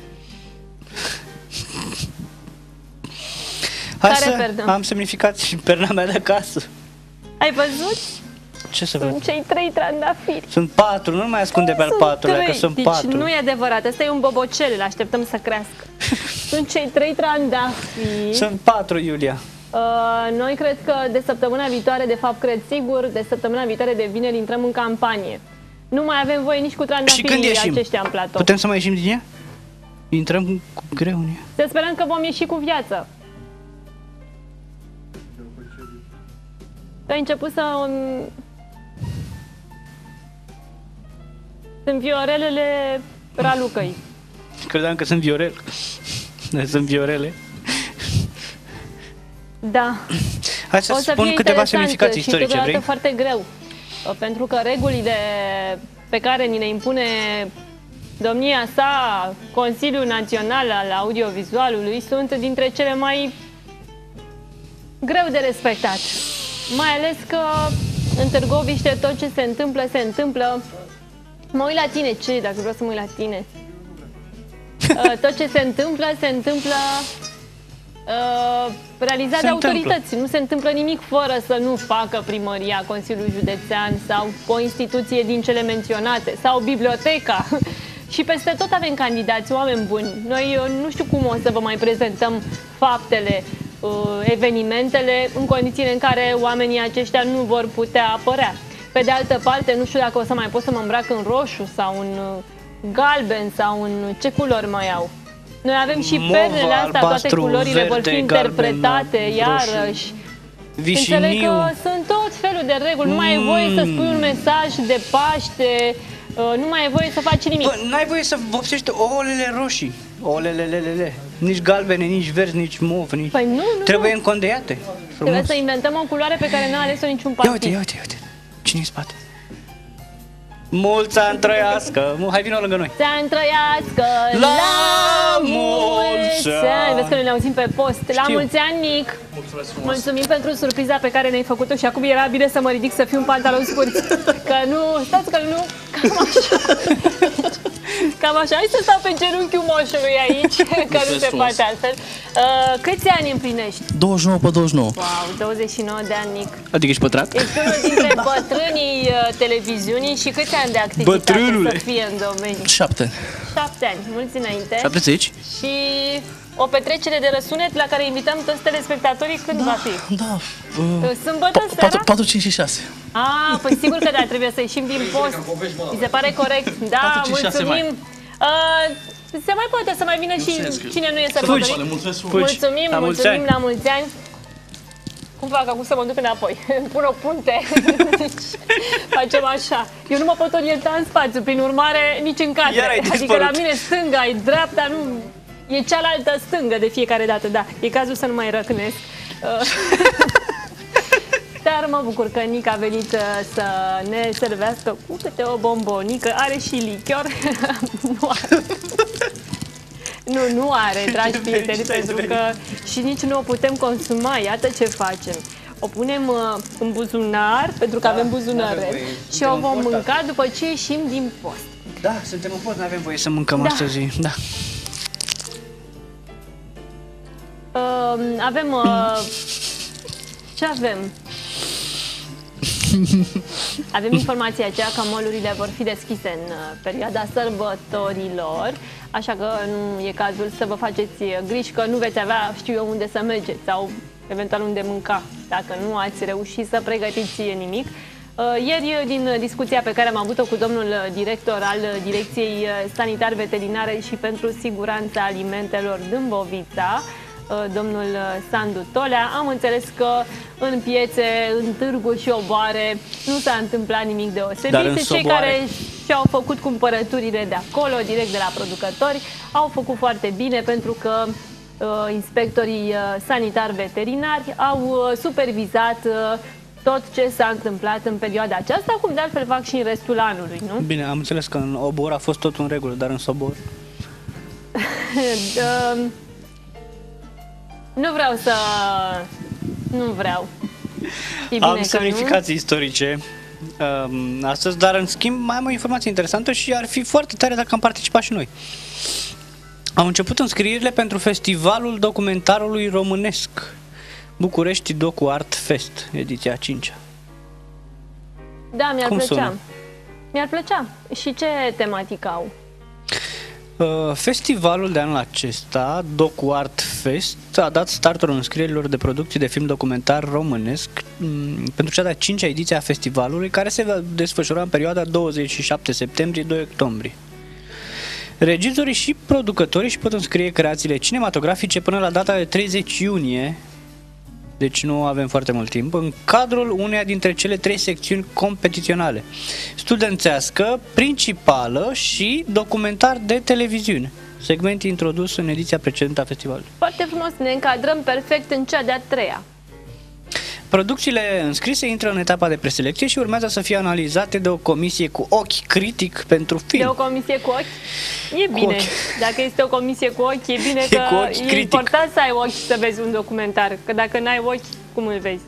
Am semnificat și perna mea de acasă. Ai văzut? Ce să văd? Sunt cei 3 trandafiri. Sunt 4, nu mai ascunde pe al 4-lea, că sunt 4. Deci nu e adevărat, ăsta e un bobocel, îl așteptăm să crească. Sunt cei 3 trandafiri. Sunt 4, Iulia. Noi cred că de săptămâna viitoare, de fapt cred sigur, de săptămâna viitoare de vineri intrăm în campanie. Nu mai avem voie nici cu trandafirii aceștia în platou. Putem să mai ieșim din ea? Intrăm cu greu în ea. Să sperăm că vom ieși cu viață. Ai început să... Sunt viorelele Ralucăi. Credeam că sunt viorel. Sunt viorele. Da. Hai să spun câteva semnificații istorice, vrei? Și foarte greu. Pentru că regulile pe care ni le impune domnia sa, Consiliul Național al Audiovizualului, sunt dintre cele mai greu de respectat. Mai ales că în Târgoviște tot ce se întâmplă. Mă uit la tine, ce? Dacă vreau să mă uit la tine. Tot ce se întâmplă realizat de autorități. Nu se întâmplă nimic fără să nu facă primăria, Consiliul Județean sau o instituție din cele menționate sau biblioteca. Și peste tot avem candidați, oameni buni. Noi nu știu cum o să vă mai prezentăm faptele, evenimentele în condițiile în care oamenii aceștia nu vor putea apărea. Pe de altă parte, nu știu dacă o să mai pot să mă îmbrac în roșu sau în galben sau în ce culori mai au. Noi avem și pernele astea, toate culorile vor fi interpretate, iarăși. Vișiniu. Înțeleg că sunt tot felul de reguli, nu mai e voie să spui un mesaj de Paște, nu mai e voie să faci nimic. N-ai voie să vopsești ouălele roșii, ouălele, nici galbene, nici verzi, nici mov, nici... Păi nu. Trebuie încondeiate. Trebuie să inventăm o culoare pe care n-a ales-o niciun partid. Ia uite. Cine-i în spate? Mulți ani trăiască! Hai, vină lângă noi! Mulți-ani trăiască! La mulți ani! Vezi că noi ne auzim pe post. La mulți ani, Nic! Mulțumim pentru surpriza pe care ne-ai făcut-o și acum era bine să mă ridic să fiu în pantaloni scurți. Că nu, stați că nu, cam așa. Hai să stau pe genunchiul moșului aici, că nu se poate altfel. Câți ani împlinești? 29 pe 29. Wow, 29 de ani, Nic. Adică ești pătrat? Ești unul dintre bătrânii televiziunii și câți ani de activitate să fie în domeniu? 7. 7 ani, mulți înainte. 70? Și o petrecere de răsunet la care invităm toți telespectatorii când va fi? Da. Sâmbătă seara? 4, 5 și 6. Păi sigur că da, trebuie să ieșim din post. Mi se pare corect. Da, 4, 5, 6 mulțumim. Se mai poate să mai vină și cine nu e sărbătorit. Mulțumim, la mulți ani. Cum fac acum să mă duc înapoi? Pun o punte. Facem așa. Eu nu mă pot orienta în spațiu, prin urmare nici în cadre. Adică la mine stânga e dreapta, nu... E cealaltă stângă de fiecare dată, da. E cazul să nu mai răcnesc. Dar mă bucur că Nic a venit să ne servească cu câte o bombonică. Are și lichior. Nu are. Nu are, dragi prieteni, pentru că și nici nu o putem consuma. Iată ce facem. O punem în buzunar, pentru că avem buzunare, și o vom mânca după ce ieșim din post. Da, suntem în post, nu avem voie să mâncăm astăzi. Da. Avem... ce avem? Avem informația aceea că mall-urile vor fi deschise în perioada sărbătorilor, așa că nu e cazul să vă faceți griji că nu veți avea, știu eu, unde să mergeți sau eventual unde mânca, dacă nu ați reușit să pregătiți nimic. Ieri, din discuția pe care am avut-o cu domnul director al Direcției Sanitar-Veterinare și pentru Siguranța Alimentelor Dâmbovița, domnul Sandu Tolea, am înțeles că în piețe, în târguri și oboare nu s-a întâmplat nimic deosebit. Cei care și-au făcut cumpărăturile de acolo, direct de la producători, au făcut foarte bine pentru că inspectorii sanitar-veterinari au supervizat tot ce s-a întâmplat în perioada aceasta, cum de altfel fac și în restul anului, nu? Bine, am înțeles că în obor a fost tot în regulă, dar în sobor... Nu vreau să... Nu vreau. Am semnificații istorice astăzi, dar în schimb mai am o informație interesantă și ar fi foarte tare dacă am participat și noi. Au început înscrierile pentru Festivalul Documentarului Românesc București Docu Art Fest, ediția 5-a. Da, mi-ar plăcea. Mi-ar plăcea. Și ce tematică au? Festivalul de anul acesta, Docu Art Fest, a dat startul înscrierilor de producții de film documentar românesc pentru cea de-a 5-a ediție a festivalului, care se va desfășura în perioada 27 septembrie-2 octombrie. Regizorii și producătorii își pot înscrie creațiile cinematografice până la data de 30 iunie, deci nu avem foarte mult timp, în cadrul uneia dintre cele 3 secțiuni competiționale: studențească, principală și documentar de televiziune, segment introdus în ediția precedentă a festivalului. Foarte frumos, ne încadrăm perfect în cea de-a 3-a. Producțiile înscrise intră în etapa de preselecție și urmează să fie analizate de o comisie cu ochi critic pentru film. De o comisie cu ochi? E bine. ochi. Dacă este o comisie cu ochi, e bine că cu ochi e critic. important să ai ochi să vezi un documentar. Că dacă n-ai ochi, cum îl vezi?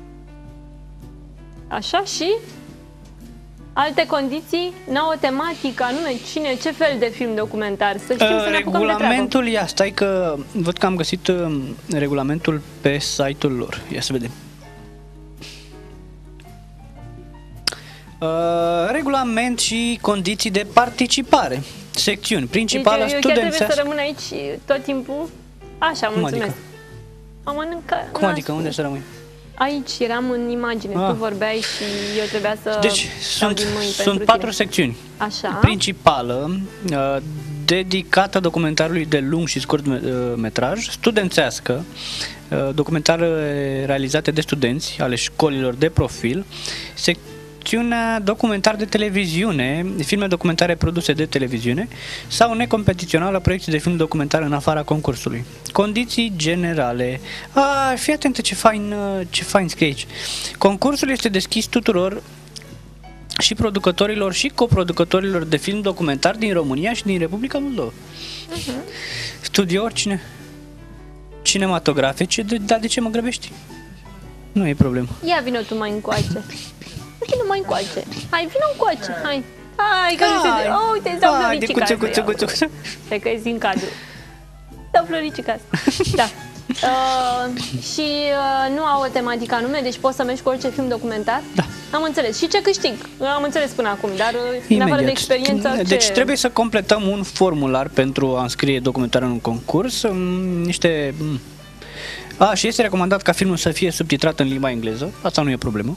Așa și... Alte condiții, nouă tematică, anume cine, ce fel de film documentar, să știm să ne apucăm de treabă. Regulamentul, ia, stai că văd că am găsit regulamentul pe site-ul lor. Ia să vedem. Regulament și condiții de participare. Secțiuni. Principală, deci, eu chiar trebuie studențească. să rămân aici tot timpul. Așa, Cum mulțumesc. adică? Am mănâncat. Cum adică? Unde să rămâi? Aici eram în imagine, tu vorbeai și eu trebuia să Deci dau din mâini pentru sunt 4 tine. secțiuni. Așa. Principală, dedicată documentarului de lung și scurt metraj, studențească, documentare realizate de studenți ale școlilor de profil, secțiunea documentar de televiziune, filme documentare produse de televiziune sau necompetițională, proiecții de film documentar în afara concursului. Condiții generale. Fii atentă ce fain scrie aici. Concursul este deschis tuturor și producătorilor și coproducătorilor de film documentar din România și din Republica Moldova. Studiouri cinematografice, dar de ce mă grăbești? Nu e problemă. Ia vină tu mai încoace. Vină mai încoace. Hai, vină încoace. Hai. Hai, că uite, îți dau floricica asta. Te că ești în cadru. Dau floricica asta. Da. Și nu au o tematică anume, deci poți să mergi cu orice film documentar? Da. Am înțeles. Și ce câștig? Am înțeles până acum, dar în afară de experiență, Deci ce? trebuie să completăm un formular pentru a înscrie documentarul în un concurs, niște... și este recomandat ca filmul să fie subtitrat în limba engleză, asta nu e problemă.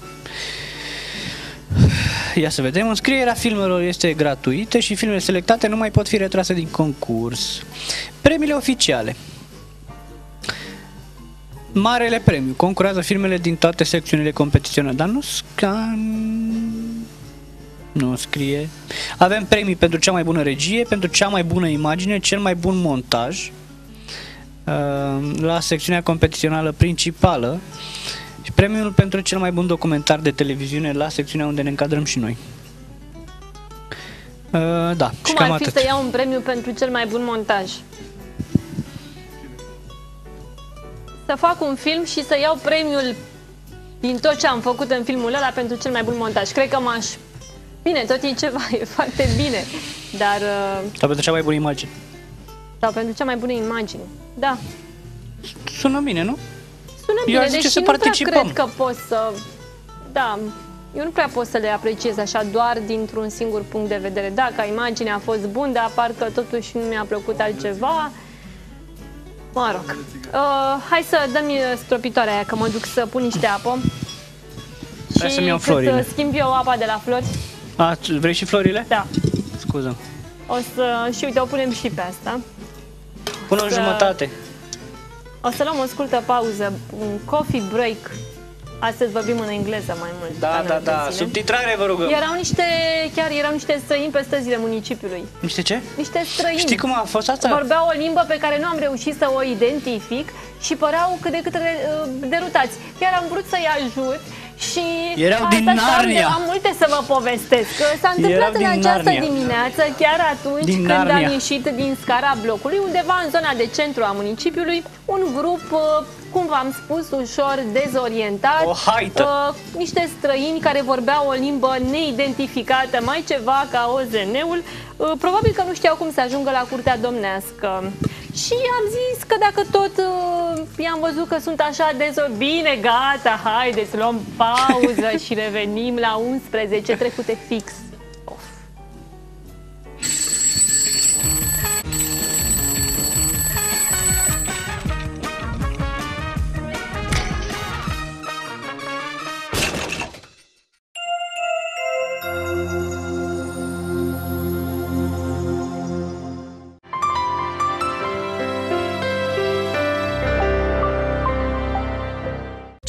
Ia să vedem, înscrierea filmelor este gratuită și filmele selectate nu mai pot fi retrase din concurs. Premiile oficiale. Marele premiu. Concurează filmele din toate secțiunile competiționale, dar nu scrie. Avem premii pentru cea mai bună regie, pentru cea mai bună imagine, cel mai bun montaj la secțiunea competițională principală și premiul pentru cel mai bun documentar de televiziune la secțiunea unde ne încadrăm și noi. Da, Cum și cam ar fi atât. să iau un premiu pentru cel mai bun montaj? Să fac un film și să iau premiul din tot ce am făcut în filmul ăla pentru cel mai bun montaj. Cred că Bine, tot e ceva, e foarte bine, dar... Sau pentru cea mai bună imagine. Sau pentru cea mai bună imagine, da. Sună bine, nu? Sună Eu bine, aș zice deși să nu prea participăm. cred că pot să... Da, eu nu prea pot să le apreciez așa doar dintr-un singur punct de vedere. Dacă imaginea a fost bună, dar parcă totuși nu mi-a plăcut altceva. Mă rog. Hai să dăm-mi stropitoarea aia, că mă duc să pun niște apă. Hai să-mi iau florile. Să schimb eu apa de la flori. Vrei și florile? Da. Scuză. O să... Și uite, o punem și pe asta. Până în jumătate. O să luăm o scurtă pauză, un coffee break. Astăzi vorbim în engleză mai mult. Da. Subtitrare, vă rugăm. Chiar erau niște străini pe străzile municipiului. Niște ce? Niște străini. Știi cum a fost asta? Vorbeau o limbă pe care nu am reușit să o identific și păreau cât de cât derutați. Chiar am vrut să-i ajut și... Erau din Narnia. Am multe să vă povestesc. Că s-a întâmplat în această dimineață, chiar atunci când am ieșit din scara blocului, undeva în zona de centru a municipiului, un grup, cum v-am spus, ușor dezorientat. O haită. Niște străini care vorbeau o limbă neidentificată, mai ceva ca OZN-ul. Probabil că nu știau cum să ajungă la curtea domnească. Și am zis că dacă tot i-am văzut că sunt așa bine, gata, haideți, luăm pauză și revenim la 11 trecute fix.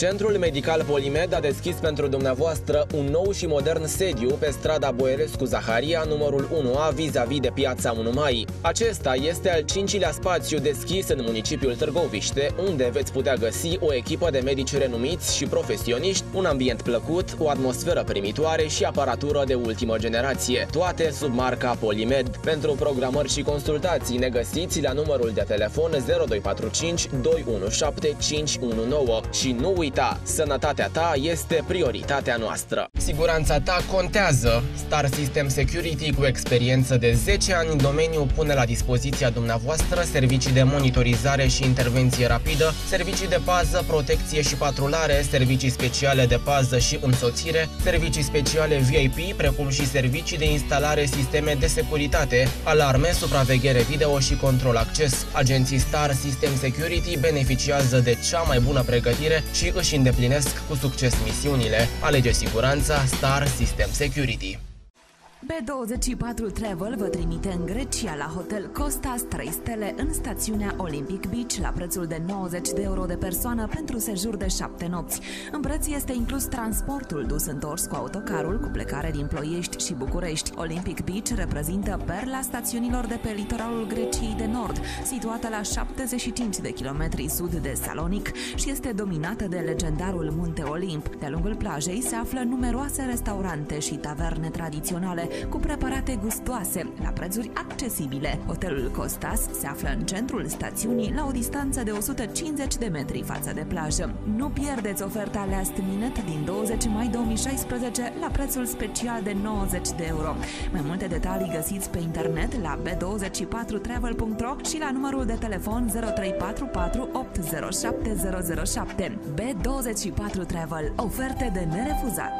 Centrul Medical Polimed a deschis pentru dumneavoastră un nou și modern sediu pe strada Boierescu Zaharia, numărul 1A, vis-a-vis de Piața 1 Mai. Acesta este al 5-lea spațiu deschis în municipiul Târgoviște, unde veți putea găsi o echipă de medici renumiți și profesioniști, un ambient plăcut, o atmosferă primitoare și aparatură de ultimă generație, toate sub marca Polimed. Pentru programări și consultații ne găsiți la numărul de telefon 0245 217 519 și nu uita, sănătatea ta este prioritatea noastră. Siguranța ta contează. Star System Security, cu experiență de 10 ani în domeniu, pune la dispoziția dumneavoastră servicii de monitorizare și intervenție rapidă, servicii de pază, protecție și patrulare, servicii speciale de pază și însoțire, servicii speciale VIP, precum și servicii de instalare sisteme de securitate, alarme, supraveghere video și control acces. Agenții Star System Security beneficiază de cea mai bună pregătire și își îndeplinesc cu succes misiunile. Alege siguranța Star System Security. B24 Travel vă trimite în Grecia la Hotel Costas 3 stele în stațiunea Olympic Beach la prețul de 90 de euro de persoană pentru sejur de 7 nopți. În preț este inclus transportul dus-întors cu autocarul cu plecare din Ploiești și București. Olympic Beach reprezintă perla stațiunilor de pe litoralul Greciei de Nord, situată la 75 de kilometri sud de Salonic și este dominată de legendarul Munte Olimp. De-a lungul plajei se află numeroase restaurante și taverne tradiționale cu preparate gustoase, la prețuri accesibile. Hotelul Costas se află în centrul stațiunii, la o distanță de 150 de metri față de plajă. Nu pierdeți oferta last minute din 20 mai 2016 la prețul special de 90 de euro. Mai multe detalii găsiți pe internet la b24travel.ro și la numărul de telefon 0344 807 007. B24 Travel. Oferte de nerefuzat.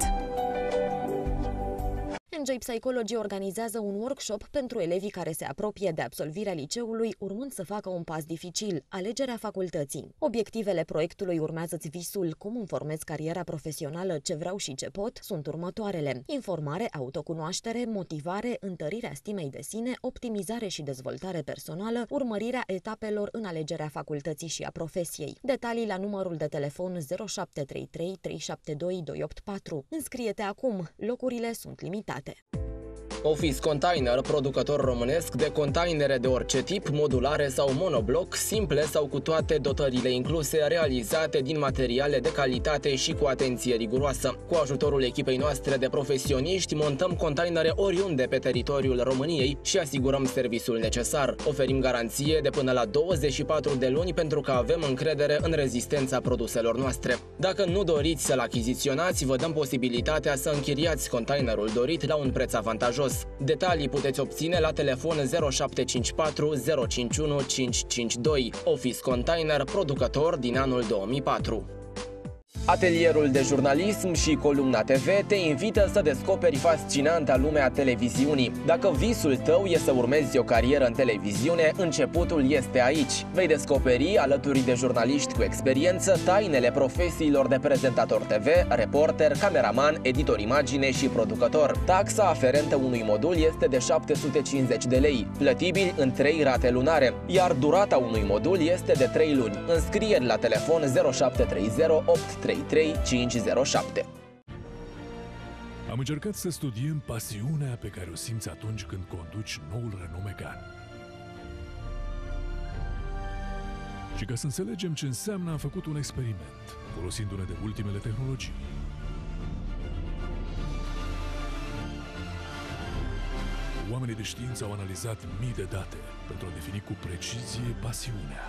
Enjoy Psychology organizează un workshop pentru elevii care se apropie de absolvirea liceului, urmând să facă un pas dificil, alegerea facultății. Obiectivele proiectului Urmează-ți visul, cum îmi formez cariera profesională, ce vreau și ce pot, sunt următoarele: informare, autocunoaștere, motivare, întărirea stimei de sine, optimizare și dezvoltare personală, urmărirea etapelor în alegerea facultății și a profesiei. Detalii la numărul de telefon 0733 372 284. Înscrie-te acum, locurile sunt limitate. Office Container, producător românesc de containere de orice tip, modulare sau monobloc, simple sau cu toate dotările incluse, realizate din materiale de calitate și cu atenție riguroasă. Cu ajutorul echipei noastre de profesioniști, montăm containere oriunde pe teritoriul României și asigurăm serviciul necesar. Oferim garanție de până la 24 de luni pentru că avem încredere în rezistența produselor noastre. Dacă nu doriți să-l achiziționați, vă dăm posibilitatea să închiriați containerul dorit la un preț avantajos. Detalii puteți obține la telefon 0754 051 552. Office Container, producător din anul 2004. Atelierul de jurnalism și Columna TV te invită să descoperi fascinanta lumea televiziunii. Dacă visul tău e să urmezi o carieră în televiziune, începutul este aici. Vei descoperi, alături de jurnaliști cu experiență, tainele profesiilor de prezentator TV, reporter, cameraman, editor imagine și producător. Taxa aferentă unui modul este de 750 de lei, plătibil în 3 rate lunare, iar durata unui modul este de 3 luni. Înscrieri la telefon 0730 833 507. Am încercat să studiem pasiunea pe care o simți atunci când conduci noul Renault Megane. Și ca să înțelegem ce înseamnă, am făcut un experiment, folosindu-ne de ultimele tehnologii. Oamenii de știință au analizat mii de date pentru a defini cu precizie pasiunea.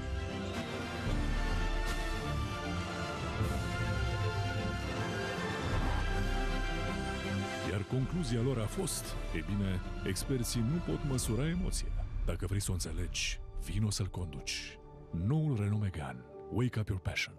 Iar concluzia lor a fost, e bine, experții nu pot măsura emoția. Dacă vrei să o înțelegi, vino să-l conduci. Noul Renault Megane. Wake up your passion.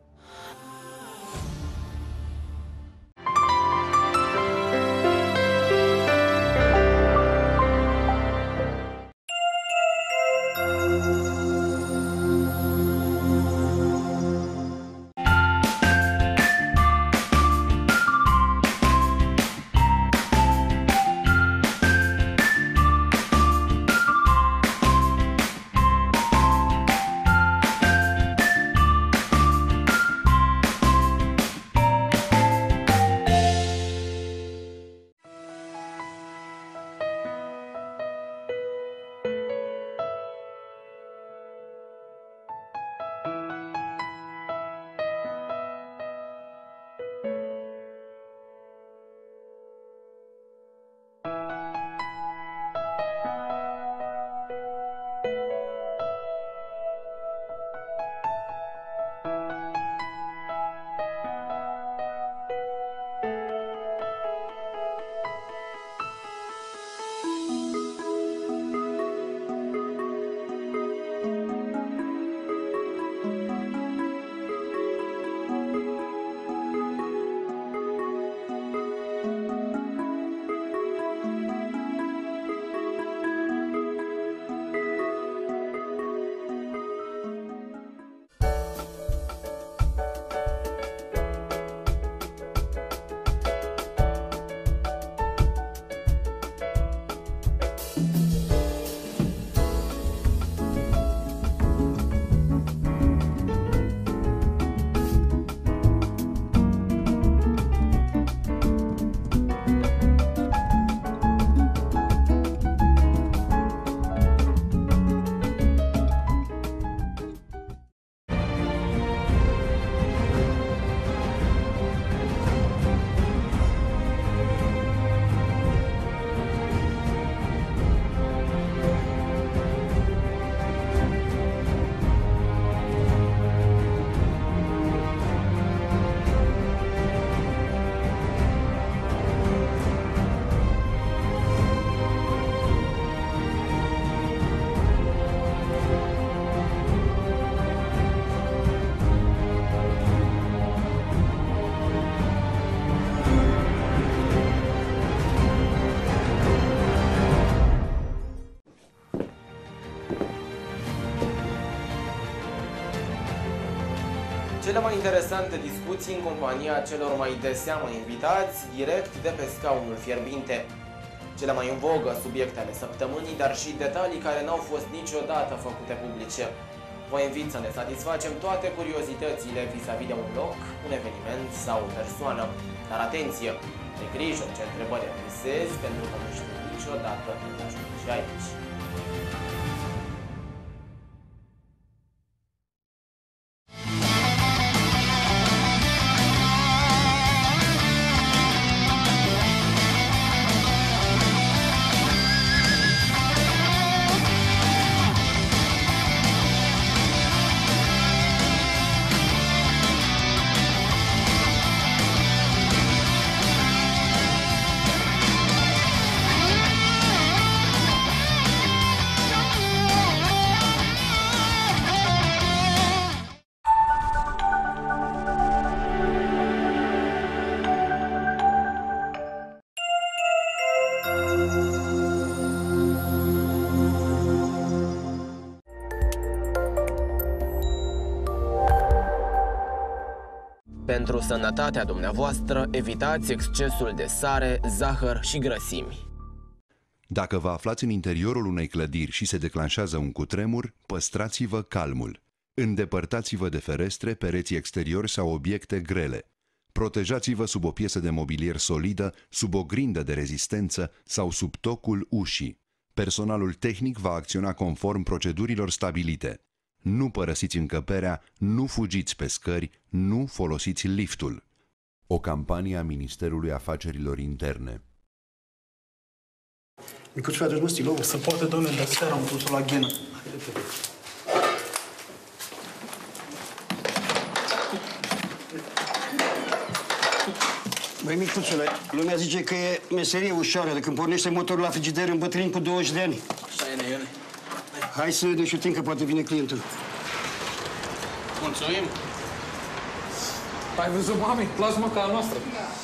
Cele mai interesante discuții în compania celor mai de seamă invitați, direct de pe scaunul fierbinte. Cele mai în vogă subiecte ale săptămânii, dar și detalii care n-au fost niciodată făcute publice. Vă invit să ne satisfacem toate curiozitățile vis-a-vis de un loc, un eveniment sau o persoană. Dar atenție! De grijă ce întrebări adresezi, pentru că nu știu niciodată când ajungi aici. Pentru sănătatea dumneavoastră, evitați excesul de sare, zahăr și grăsimi. Dacă vă aflați în interiorul unei clădiri și se declanșează un cutremur, păstrați-vă calmul. Îndepărtați-vă de ferestre, pereții exteriori sau obiecte grele. Protejați-vă sub o piesă de mobilier solidă, sub o grindă de rezistență sau sub tocul ușii. Personalul tehnic va acționa conform procedurilor stabilite. Nu părăsiți încăperea, nu fugiți pe scări, nu folosiți liftul. O campanie a Ministerului Afacerilor Interne. Micuț, fii adus, mă, stilou. Se poate, domnule, dar seara am pus-o la ghenă. Băi, micuțule, lumea zice că e meserie ușoară de când pornește motorul la frigider îmbătrâni cu 20 de ani. Așa e, Neione. Hai să ne șutim că poate vine clientul. Mulțumim. Ai văzut, mami? Plasma ca a noastră.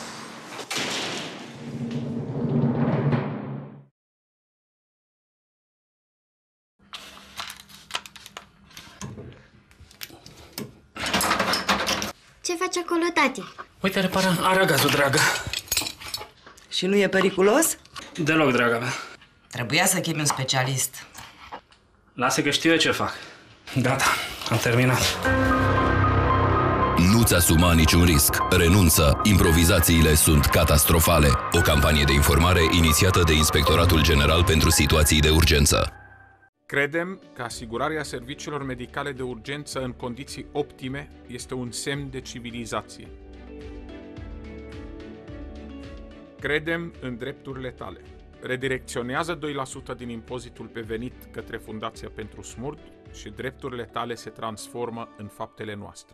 Ce faci acolo, tati? Uite, repară aragazul, dragă. Și nu e periculos? Deloc, draga mea. Trebuia să chemi un specialist. Lasă că știu eu ce fac. Gata, am terminat. Nu-ți asuma niciun risc. Renunță. Improvizațiile sunt catastrofale. O campanie de informare inițiată de Inspectoratul General pentru Situații de Urgență. Credem că asigurarea serviciilor medicale de urgență în condiții optime este un semn de civilizație. Credem în drepturile tale. Redirecționează 2% din impozitul pe venit către Fundația pentru Smurd și drepturile tale se transformă în faptele noastre.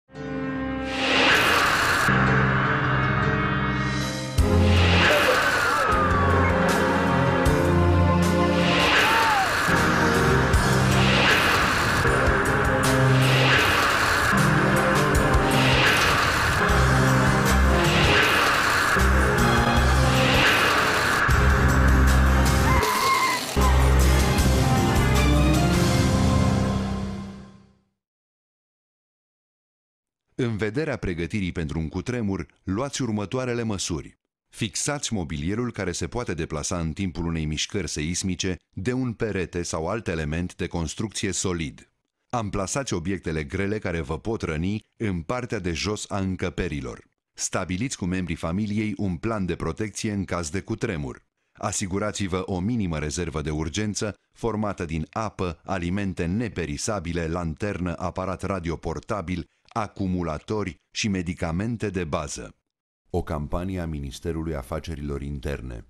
În vederea pregătirii pentru un cutremur, luați următoarele măsuri. Fixați mobilierul care se poate deplasa în timpul unei mișcări seismice de un perete sau alt element de construcție solid. Amplasați obiectele grele care vă pot răni în partea de jos a încăperilor. Stabiliți cu membrii familiei un plan de protecție în caz de cutremur. Asigurați-vă o minimă rezervă de urgență formată din apă, alimente neperisabile, lanternă, aparat radioportabil, acumulatori și medicamente de bază. O campanie a Ministerului Afacerilor Interne.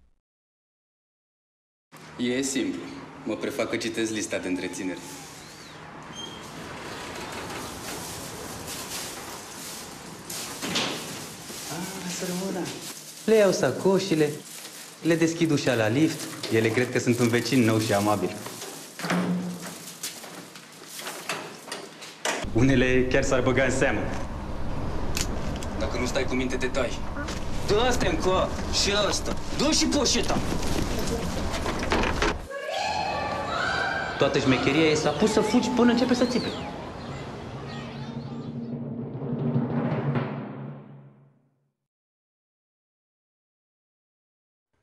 E simplu. Mă prefac că citesc lista de întreținere. Să rămână. Le iau sacoșile, le deschid ușa la lift. Ele cred că sunt un vecin nou și amabil. Unele chiar s-ar băga în seamă. Dacă nu stai cu minte, te tai. Dă asta încă și ăsta. Dă și poșeta. Toată șmecheria e s-a pus să fugi până începe să țipe.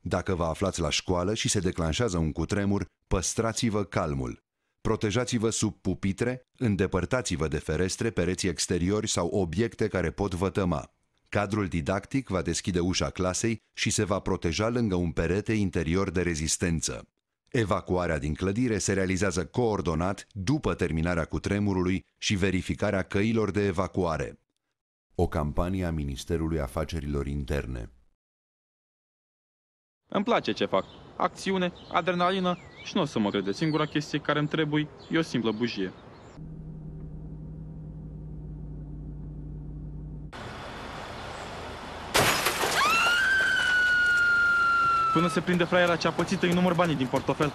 Dacă vă aflați la școală și se declanșează un cutremur, păstrați-vă calmul. Protejați-vă sub pupitre, îndepărtați-vă de ferestre, pereți exteriori sau obiecte care pot vătăma. Cadrul didactic va deschide ușa clasei și se va proteja lângă un perete interior de rezistență. Evacuarea din clădire se realizează coordonat după terminarea cutremurului și verificarea căilor de evacuare. O campanie a Ministerului Afacerilor Interne. Îmi place ce fac. Acțiune, adrenalină și nu o să mă crede. Singura chestie care îmi trebuie e o simplă bujie. Până se prinde fraiera cea pățită, îi număr banii din portofel.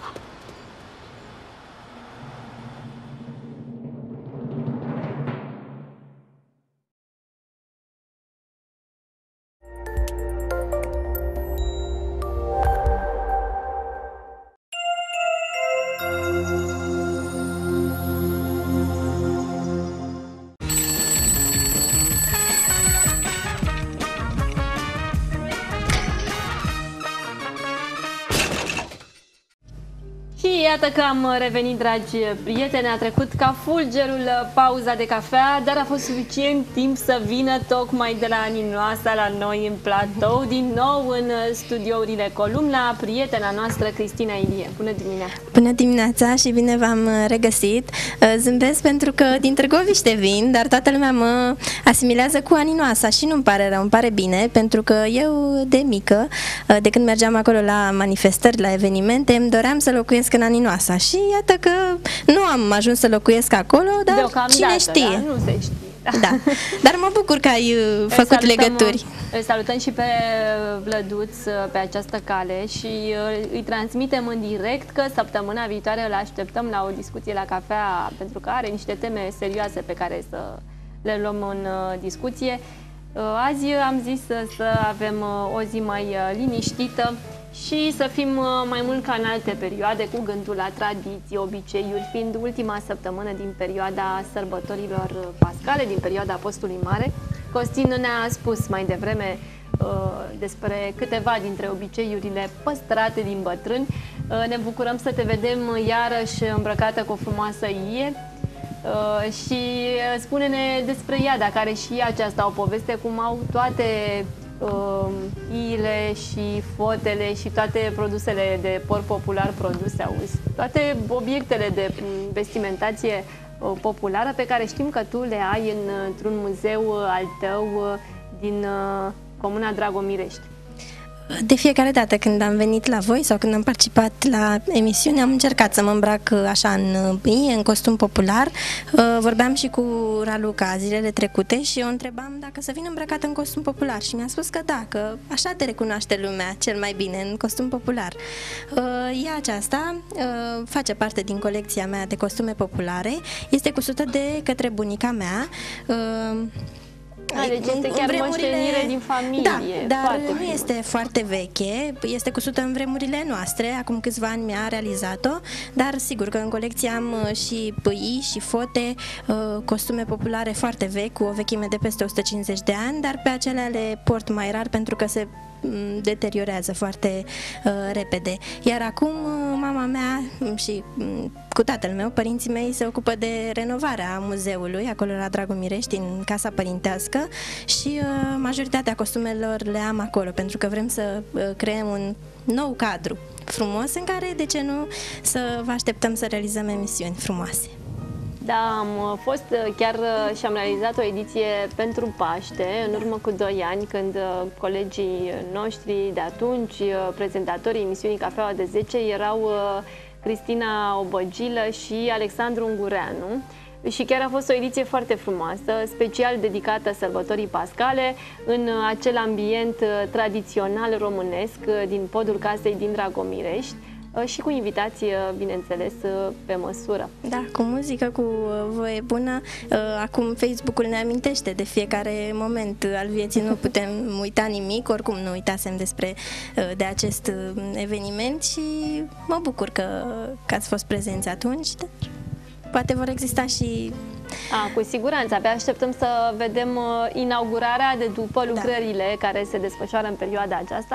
Iată că am revenit, dragi prieteni, a trecut ca fulgerul pauza de cafea, dar a fost suficient timp să vină tocmai de la Aninoasa la noi în platou, din nou în studiourile Columna, prietena noastră Cristina Ilie. Bună dimineața! Bună dimineața și bine v-am regăsit! Zâmbesc pentru că din Târgoviște vin, dar toată lumea mă asimilează cu Aninoasa și nu-mi pare rău, îmi pare bine, pentru că eu de mică, de când mergeam acolo la manifestări, la evenimente, îmi doream să locuiesc în Aninoasa și iată că nu am ajuns să locuiesc acolo, dar cine știe. Da, nu se știe. Da. Dar mă bucur că ai făcut legături. Îl salutăm și pe Vlăduț pe această cale și îi transmitem în direct că săptămâna viitoare îl așteptăm la o discuție la cafea, pentru că are niște teme serioase pe care să le luăm în discuție. Azi am zis să avem o zi mai liniștită și să fim mai mult ca în alte perioade, cu gândul la tradiții, obiceiuri, fiind ultima săptămână din perioada sărbătorilor pascale, din perioada Postului Mare. Costin ne-a spus mai devreme despre câteva dintre obiceiurile păstrate din bătrâni. Ne bucurăm să te vedem iarăși îmbrăcată cu o frumoasă ie. Și spune-ne despre ea, dacă are și aceasta o poveste, cum au toate iile și fotele și toate produsele de porc popular produse, auzi, toate obiectele de vestimentație populară pe care știm că tu le ai într-un muzeu al tău din comuna Dragomirești. De fiecare dată când am venit la voi sau când am participat la emisiune, am încercat să mă îmbrac așa în costum popular. Vorbeam și cu Raluca zilele trecute și o întrebam dacă să vin îmbrăcat în costum popular și mi-a spus că da, că așa te recunoaște lumea cel mai bine, în costum popular. Ea aceasta face parte din colecția mea de costume populare, este cusută de către bunica mea. Deci este chiar moștenire din familie. Da, dar nu este foarte veche, este cusută în vremurile noastre, acum câțiva ani mi-a realizat-o, dar sigur că în colecție am și pâii și fote, costume populare foarte vechi, cu o vechime de peste 150 de ani, dar pe acelea le port mai rar pentru că se deteriorează foarte repede. Iar acum mama mea și cu tatăl meu, părinții mei se ocupă de renovarea muzeului acolo la Dragomirești, în casa părintească, și majoritatea costumelor le am acolo pentru că vrem să creăm un nou cadru frumos în care, de ce nu, să vă așteptăm să realizăm emisiuni frumoase. Da, am fost chiar și am realizat o ediție pentru Paște, în urmă cu 2 ani, când colegii noștri de atunci, prezentatorii emisiunii Cafeaua de 10, erau Cristina Obăgilă și Alexandru Ungureanu. Și chiar a fost o ediție foarte frumoasă, special dedicată sărbătorii pascale, în acel ambient tradițional românesc din podul casei din Dragomirești, și cu invitații, bineînțeles, pe măsură. Da, cu muzică, cu voie bună. Acum Facebook-ul ne amintește de fiecare moment al vieții, nu putem uita nimic, oricum nu uitasem de acest eveniment și mă bucur că ați fost prezenți atunci. Poate vor exista și... Cu siguranță, abia așteptăm să vedem inaugurarea de după lucrările care se desfășoară în perioada aceasta.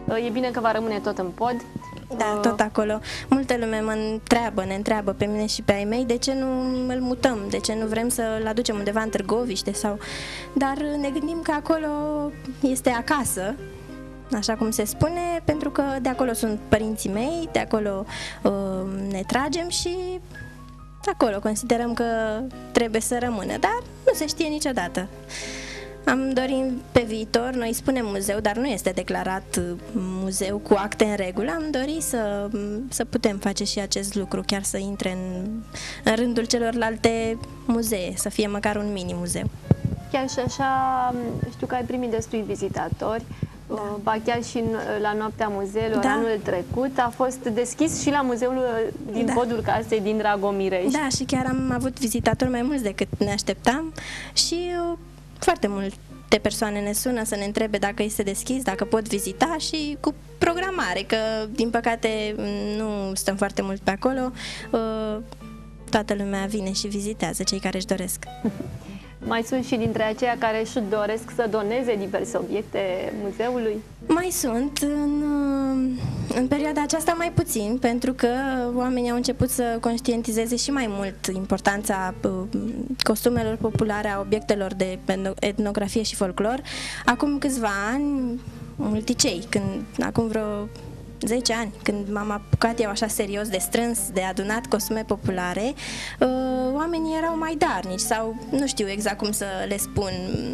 E bine că va rămâne tot în pod. Da, tot acolo. Multă lume ne întreabă pe mine și pe ai mei de ce nu îl mutăm, de ce nu vrem să-l aducem undeva în Târgoviște sau... Dar ne gândim că acolo este acasă, așa cum se spune, pentru că de acolo sunt părinții mei, de acolo ne tragem și acolo considerăm că trebuie să rămână, dar nu se știe niciodată. Am dorit pe viitor, noi spunem muzeu, dar nu este declarat muzeu cu acte în regulă, am dorit să putem face și acest lucru, chiar să intre în rândul celorlalte muzee, să fie măcar un mini-muzeu. Chiar și așa, știu că ai primit destui vizitatori, ba chiar și la Noaptea Muzeelor anul trecut a fost deschis și la muzeul din podul casei din Dragomirești. Da, și chiar am avut vizitatori mai mulți decât ne așteptam și foarte multe persoane ne sună să ne întrebe dacă este deschis, dacă pot vizita și cu programare, că din păcate nu stăm foarte mult pe acolo, toată lumea vine și vizitează, cei care își doresc. Mai sunt și dintre aceia care își doresc să doneze diverse obiecte muzeului? Mai sunt, în perioada aceasta mai puțin, pentru că oamenii au început să conștientizeze și mai mult importanța costumelor populare, a obiectelor de etnografie și folclor. Acum câțiva ani, multicei, acum vreo 10 ani, când m-am apucat eu așa serios de strâns, de adunat costume populare, oamenii erau mai darnici sau nu știu exact cum să le spun,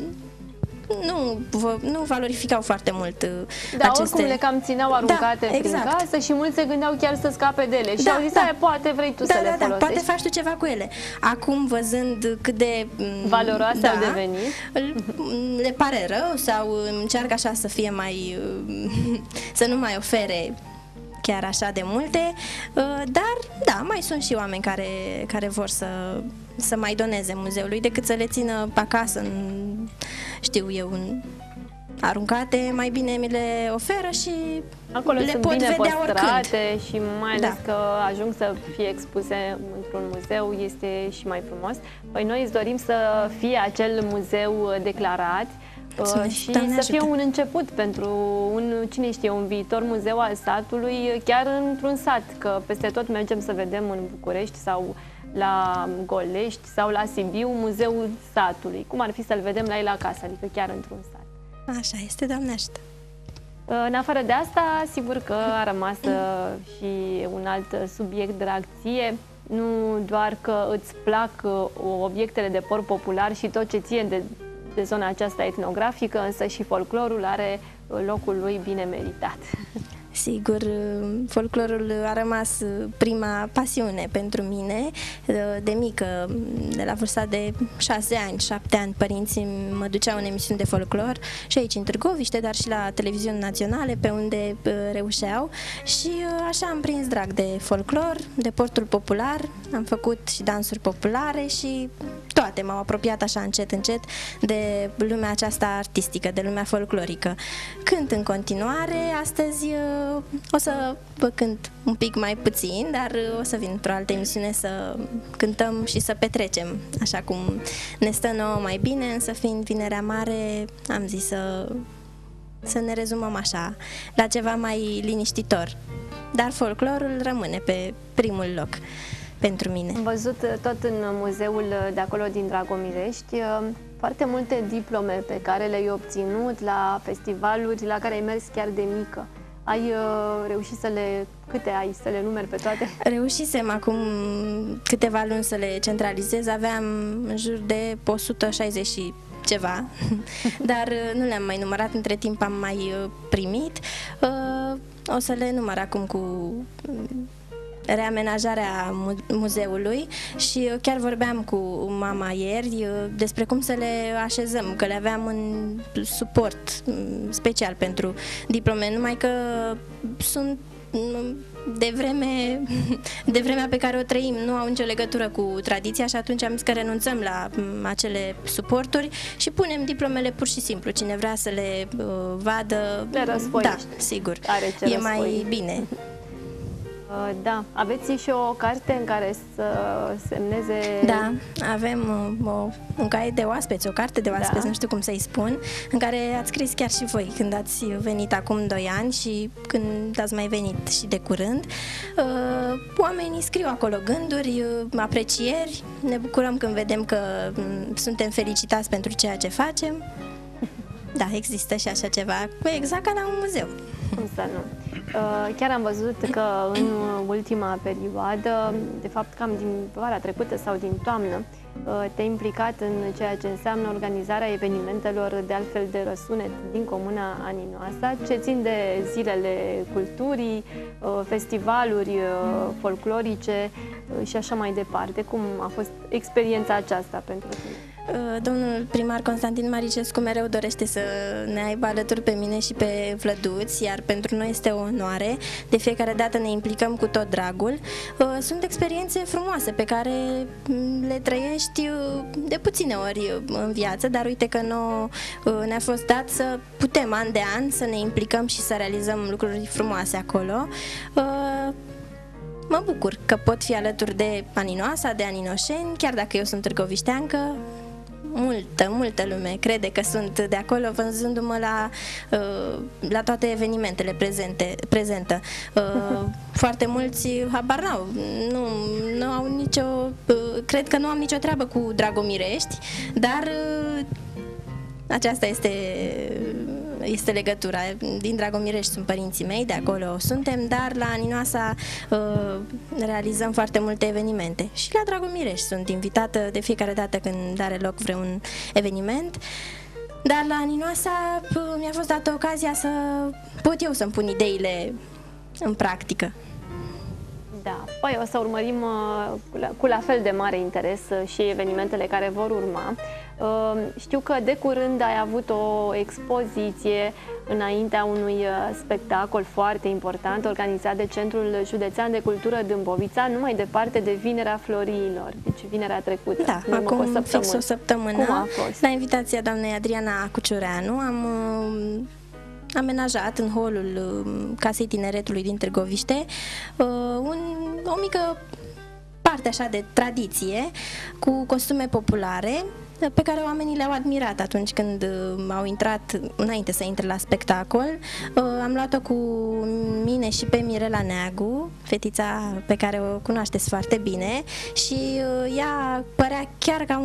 nu valorificau foarte mult aceste... oricum le cam țineau aruncate prin casă și mulți se gândeau chiar să scape de ele și au zis, poate vrei tu să le folosești. Poate faci tu ceva cu ele. Acum, văzând cât de valoroase au devenit, le pare rău sau încearcă așa să fie mai... să nu mai ofere chiar așa de multe, dar da, mai sunt și oameni care vor să mai doneze muzeului decât să le țină pe acasă, știu eu, aruncate, mai bine mi le oferă și acolo le sunt pot bine vedea păstrate oricând. Și mai ales că ajung să fie expuse într-un muzeu, este și mai frumos. Păi noi îți dorim să fie acel muzeu declarat și să fie un început pentru cine știe, un viitor muzeu al satului, chiar într-un sat, că peste tot mergem să vedem în București sau la Golești sau la Sibiu muzeul satului, cum ar fi să-l vedem la el acasă, adică chiar într-un sat. Așa este, Doamne ajută. În afară de asta, sigur că a rămas și un alt subiect drag ție, nu doar că îți plac obiectele de port popular și tot ce ție de zona aceasta etnografică, însă și folclorul are locul lui bine meritat. Sigur, folclorul a rămas prima pasiune pentru mine. De mică, de la vârsta de 6 ani, 7 ani, părinții mă duceau în emisiuni de folclor și aici în Târgoviște, dar și la televiziuni naționale, pe unde reușeau. Și așa am prins drag de folclor, de portul popular, am făcut și dansuri populare și toate m-au apropiat așa încet, încet de lumea aceasta artistică, de lumea folclorică. Cânt în continuare, astăzi o să vă cânt un pic mai puțin, dar o să vin într-o altă emisiune să cântăm și să petrecem, așa cum ne stă nouă mai bine, însă fiind Vinerea Mare, am zis să ne rezumăm așa, la ceva mai liniștitor. Dar folclorul rămâne pe primul loc pentru mine. Am văzut tot în muzeul de acolo din Dragomirești foarte multe diplome pe care le-ai obținut la festivaluri la care ai mers chiar de mică. Ai reușit câte ai, să le numeri pe toate? Reușisem acum câteva luni să le centralizez, aveam în jur de 160 și ceva, dar nu le-am mai numărat, între timp am mai primit. O să le număr acum cu reamenajarea muzeului și chiar vorbeam cu mama ieri despre cum să le așezăm, că le aveam în suport special pentru diplome, numai că sunt de vremea pe care o trăim, nu au nicio legătură cu tradiția și atunci am zis că renunțăm la acele suporturi și punem diplomele pur și simplu. Cine vrea să le vadă, le răsfoiești. Da, sigur, e mai bine. Da, aveți și o carte în care să semneze... Da, avem un caiet de oaspeți, o carte de oaspeți, nu știu cum să-i spun, în care ați scris chiar și voi când ați venit acum 2 ani și când ați mai venit și de curând. Oamenii scriu acolo gânduri, aprecieri, ne bucurăm când vedem că suntem felicitați pentru ceea ce facem. Da, există și așa ceva, exact ca la un muzeu. Cum să nu? Chiar am văzut că în ultima perioadă, de fapt cam din vara trecută sau din toamnă, te-ai implicat în ceea ce înseamnă organizarea evenimentelor de altfel de răsunet din comuna Aninoasa, ce țin de zilele culturii, festivaluri folclorice și așa mai departe. Cum a fost experiența aceasta pentru tine? Domnul primar Constantin Maricescu mereu dorește să ne aibă alături pe mine și pe Vlăduț, iar pentru noi este o onoare. De fiecare dată ne implicăm cu tot dragul. Sunt experiențe frumoase pe care le trăiești de puține ori în viață, dar uite că ne-a fost dat să putem an de an să ne implicăm și să realizăm lucruri frumoase acolo. Mă bucur că pot fi alături de Aninoasa, de aninoșeni, chiar dacă eu sunt târgovișteancă. Multă lume crede că sunt de acolo văzându-mă la toate evenimentele prezentă. Foarte mulți habar n-au, nu au nicio, cred că nu am nicio treabă cu Dragomirești, dar aceasta este legătura. Din Dragomirești sunt părinții mei, de acolo suntem, dar la Aninoasa realizăm foarte multe evenimente. Și la Dragomirești sunt invitată de fiecare dată când are loc vreun eveniment. Dar la Aninoasa mi-a fost dată ocazia să pot eu să-mi pun ideile în practică. Da, păi o să urmărim cu la fel de mare interes și evenimentele care vor urma. Știu că de curând ai avut o expoziție înaintea unui spectacol foarte important organizat de Centrul Județean de Cultură Dâmbovița, nu mai departe de Vinerea Florilor, deci vinerea trecută. Da, acum fix o săptămână. Cum a fost? La invitația doamnei Adriana Cucioreanu am amenajat în holul Casei Tineretului din Târgoviște o mică parte așa de tradiție cu costume populare pe care oamenii le-au admirat atunci când au intrat, înainte să intre la spectacol. Am luat-o cu mine și pe Mirela Neagu, fetița pe care o cunoașteți foarte bine, și ea părea chiar ca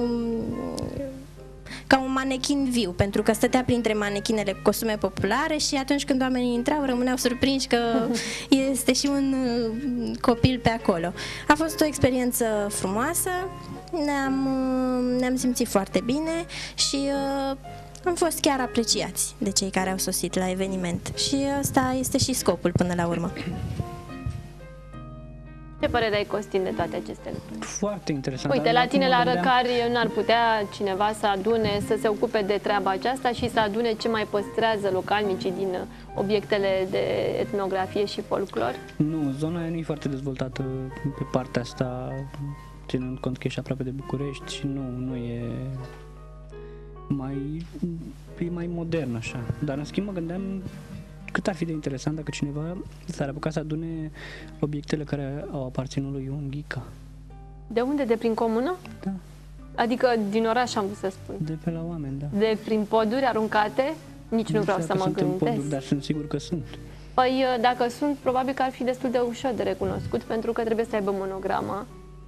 un manechin viu, pentru că stătea printre manechinele cu costume populare și atunci când oamenii intrau rămâneau surprinși că este și un copil pe acolo. A fost o experiență frumoasă, ne-am simțit foarte bine și am fost chiar apreciați de cei care au sosit la eveniment și ăsta este și scopul până la urmă. Ce părere ai, Costin, de toate aceste lucruri? Foarte interesant. Uite, la tine la Răcari n-ar putea cineva să adune, să se ocupe de treaba aceasta și să adune ce mai păstrează localnicii din obiectele de etnografie și folclor? Nu, zona aia nu e foarte dezvoltată pe partea asta, ținând cont că ești aproape de București și nu e mai modern așa. Dar în schimb mă gândeam cât ar fi de interesant dacă cineva s-ar apuca să adune obiectele care au aparținut lui Ion Ghica. De unde? De prin comună? Da. Adică din oraș, am vrut să spun. De pe la oameni, da. De prin poduri aruncate? Nici nu vreau să mă gândesc. Poduri, dar sunt sigur că sunt. Păi dacă sunt, probabil că ar fi destul de ușor de recunoscut, pentru că trebuie să aibă monograma.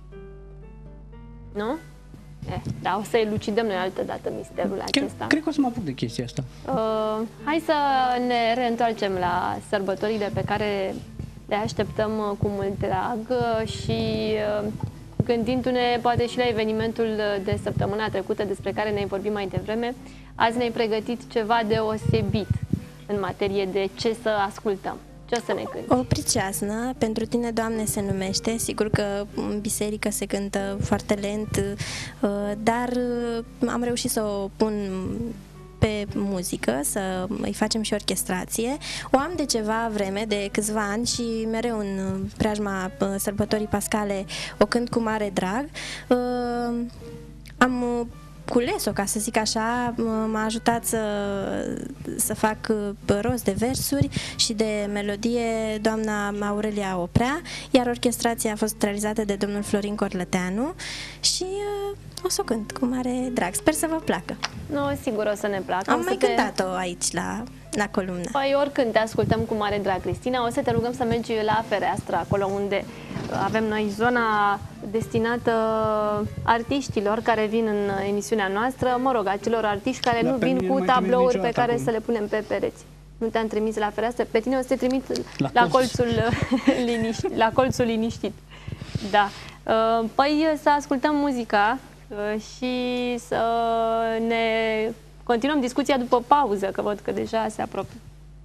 Nu? Da, o să elucidăm noi altă dată misterul acesta. Cred că o să mă apuc de chestia asta. Hai să ne reîntoarcem la sărbătorile pe care le așteptăm cu mult drag și gândindu-ne poate și la evenimentul de săptămâna trecută despre care ne-ai vorbit mai devreme, azi ne-ai pregătit ceva deosebit în materie de ce să ascultăm. Ce o să ne cânti? O priceasnă, pentru tine, Doamne, se numește. Sigur că în biserică se cântă foarte lent, dar am reușit să o pun pe muzică, să îi facem și orchestrație. O am de ceva vreme, de câțiva ani, și mereu în preajma sărbătorii pascale o cânt cu mare drag. Am cules-o, ca să zic așa, m-a ajutat să fac rost de versuri și de melodie doamna Aurelia Oprea, iar orchestrația a fost realizată de domnul Florin Corlăteanu și o să o cânt cu mare drag. Sper să vă placă. Sigur o să ne placă. Am mai cântat-o aici la columnă. Păi oricând te ascultăm cu mare drag, Cristina. O să te rugăm să mergi la fereastră, acolo unde avem noi zona destinată artiștilor care vin în emisiunea noastră, mă rog, acelor artiști care nu vin cu tablouri pe care să le punem pe pereți. Nu te-am trimis la fereastră, pe tine o să te trimit la colțul liniștit. Da. Păi să ascultăm muzica și să ne continuăm discuția după pauză, că văd că deja se apropie.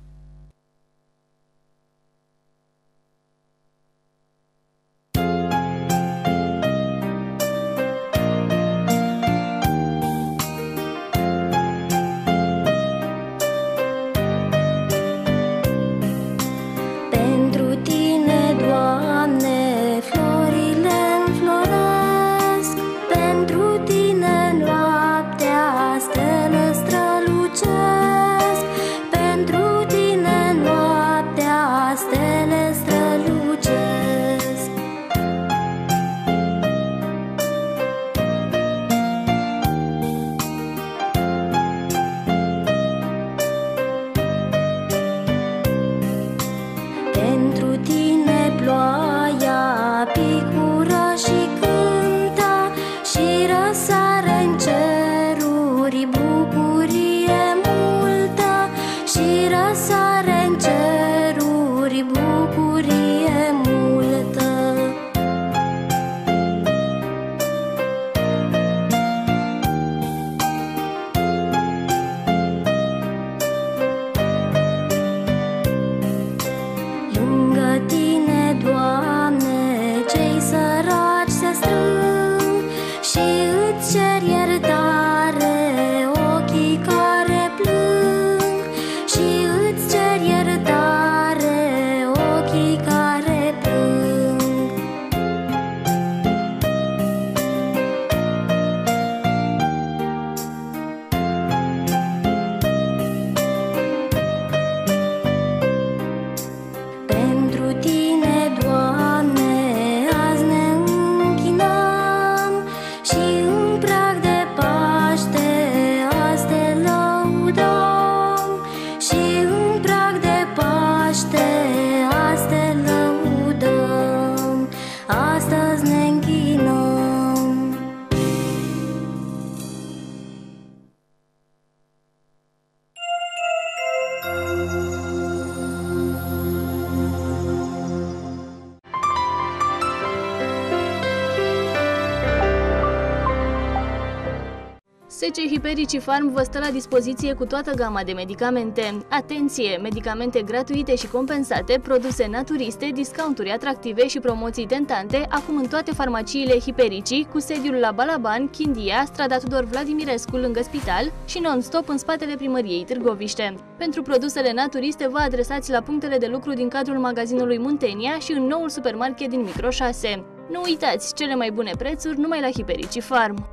SC Hipericifarm vă stă la dispoziție cu toată gama de medicamente. Atenție! Medicamente gratuite și compensate, produse naturiste, discounturi atractive și promoții tentante, acum în toate farmaciile Hipericii, cu sediul la Balaban, Chindia, strada Tudor Vladimirescu lângă spital și non-stop în spatele primăriei Târgoviște. Pentru produsele naturiste vă adresați la punctele de lucru din cadrul magazinului Muntenia și în noul supermarket din Micro 6. Nu uitați, cele mai bune prețuri numai la Hipericifarm.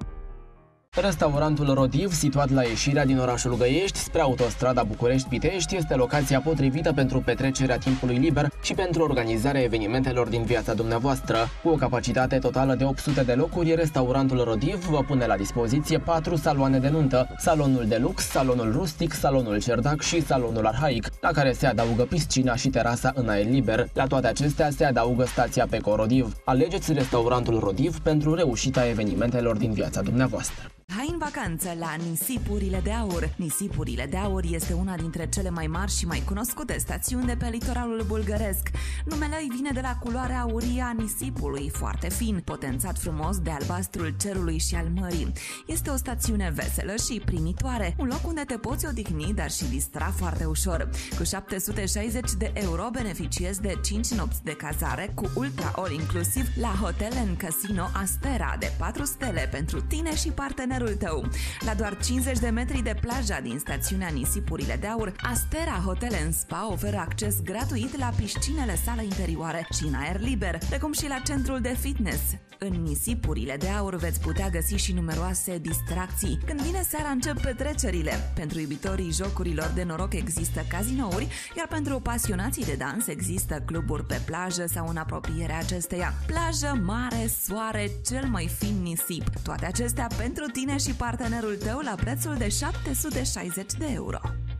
Restaurantul Rodiv, situat la ieșirea din orașul Găiești spre autostrada București-Pitești, este locația potrivită pentru petrecerea timpului liber și pentru organizarea evenimentelor din viața dumneavoastră. Cu o capacitate totală de 800 de locuri, restaurantul Rodiv vă pune la dispoziție 4 saloane de nuntă, salonul de lux, salonul rustic, salonul cerdac și salonul arhaic, la care se adaugă piscina și terasa în aer liber. La toate acestea se adaugă stația Peco Rodiv. Alegeți restaurantul Rodiv pentru reușita evenimentelor din viața dumneavoastră. Hai în vacanță la Nisipurile de Aur. Nisipurile de Aur este una dintre cele mai mari și mai cunoscute stațiuni de pe litoralul bulgăresc. Numele îi vine de la culoarea aurie a nisipului, foarte fin, potențat frumos de albastrul cerului și al mării. Este o stațiune veselă și primitoare, un loc unde te poți odihni, dar și distra foarte ușor. Cu 760 de euro beneficiezi de 5 nopți de cazare cu ultra all-inclusiv la Hotel and Casino Astera de 4 stele pentru tine și partenerul tău. La doar 50 de metri de plaja din stațiunea Nisipurile de Aur, Astera Hotel and Spa oferă acces gratuit la piscinele sale interioare și în aer liber, precum și la centrul de fitness. În nisipurile de aur veți putea găsi și numeroase distracții. Când vine seara, încep petrecerile. Pentru iubitorii jocurilor de noroc există cazinouri, iar pentru pasionații de dans există cluburi pe plajă sau în apropierea acesteia. Plajă, mare, soare, cel mai fin nisip. Toate acestea pentru tine și partenerul tău la prețul de 760 de euro.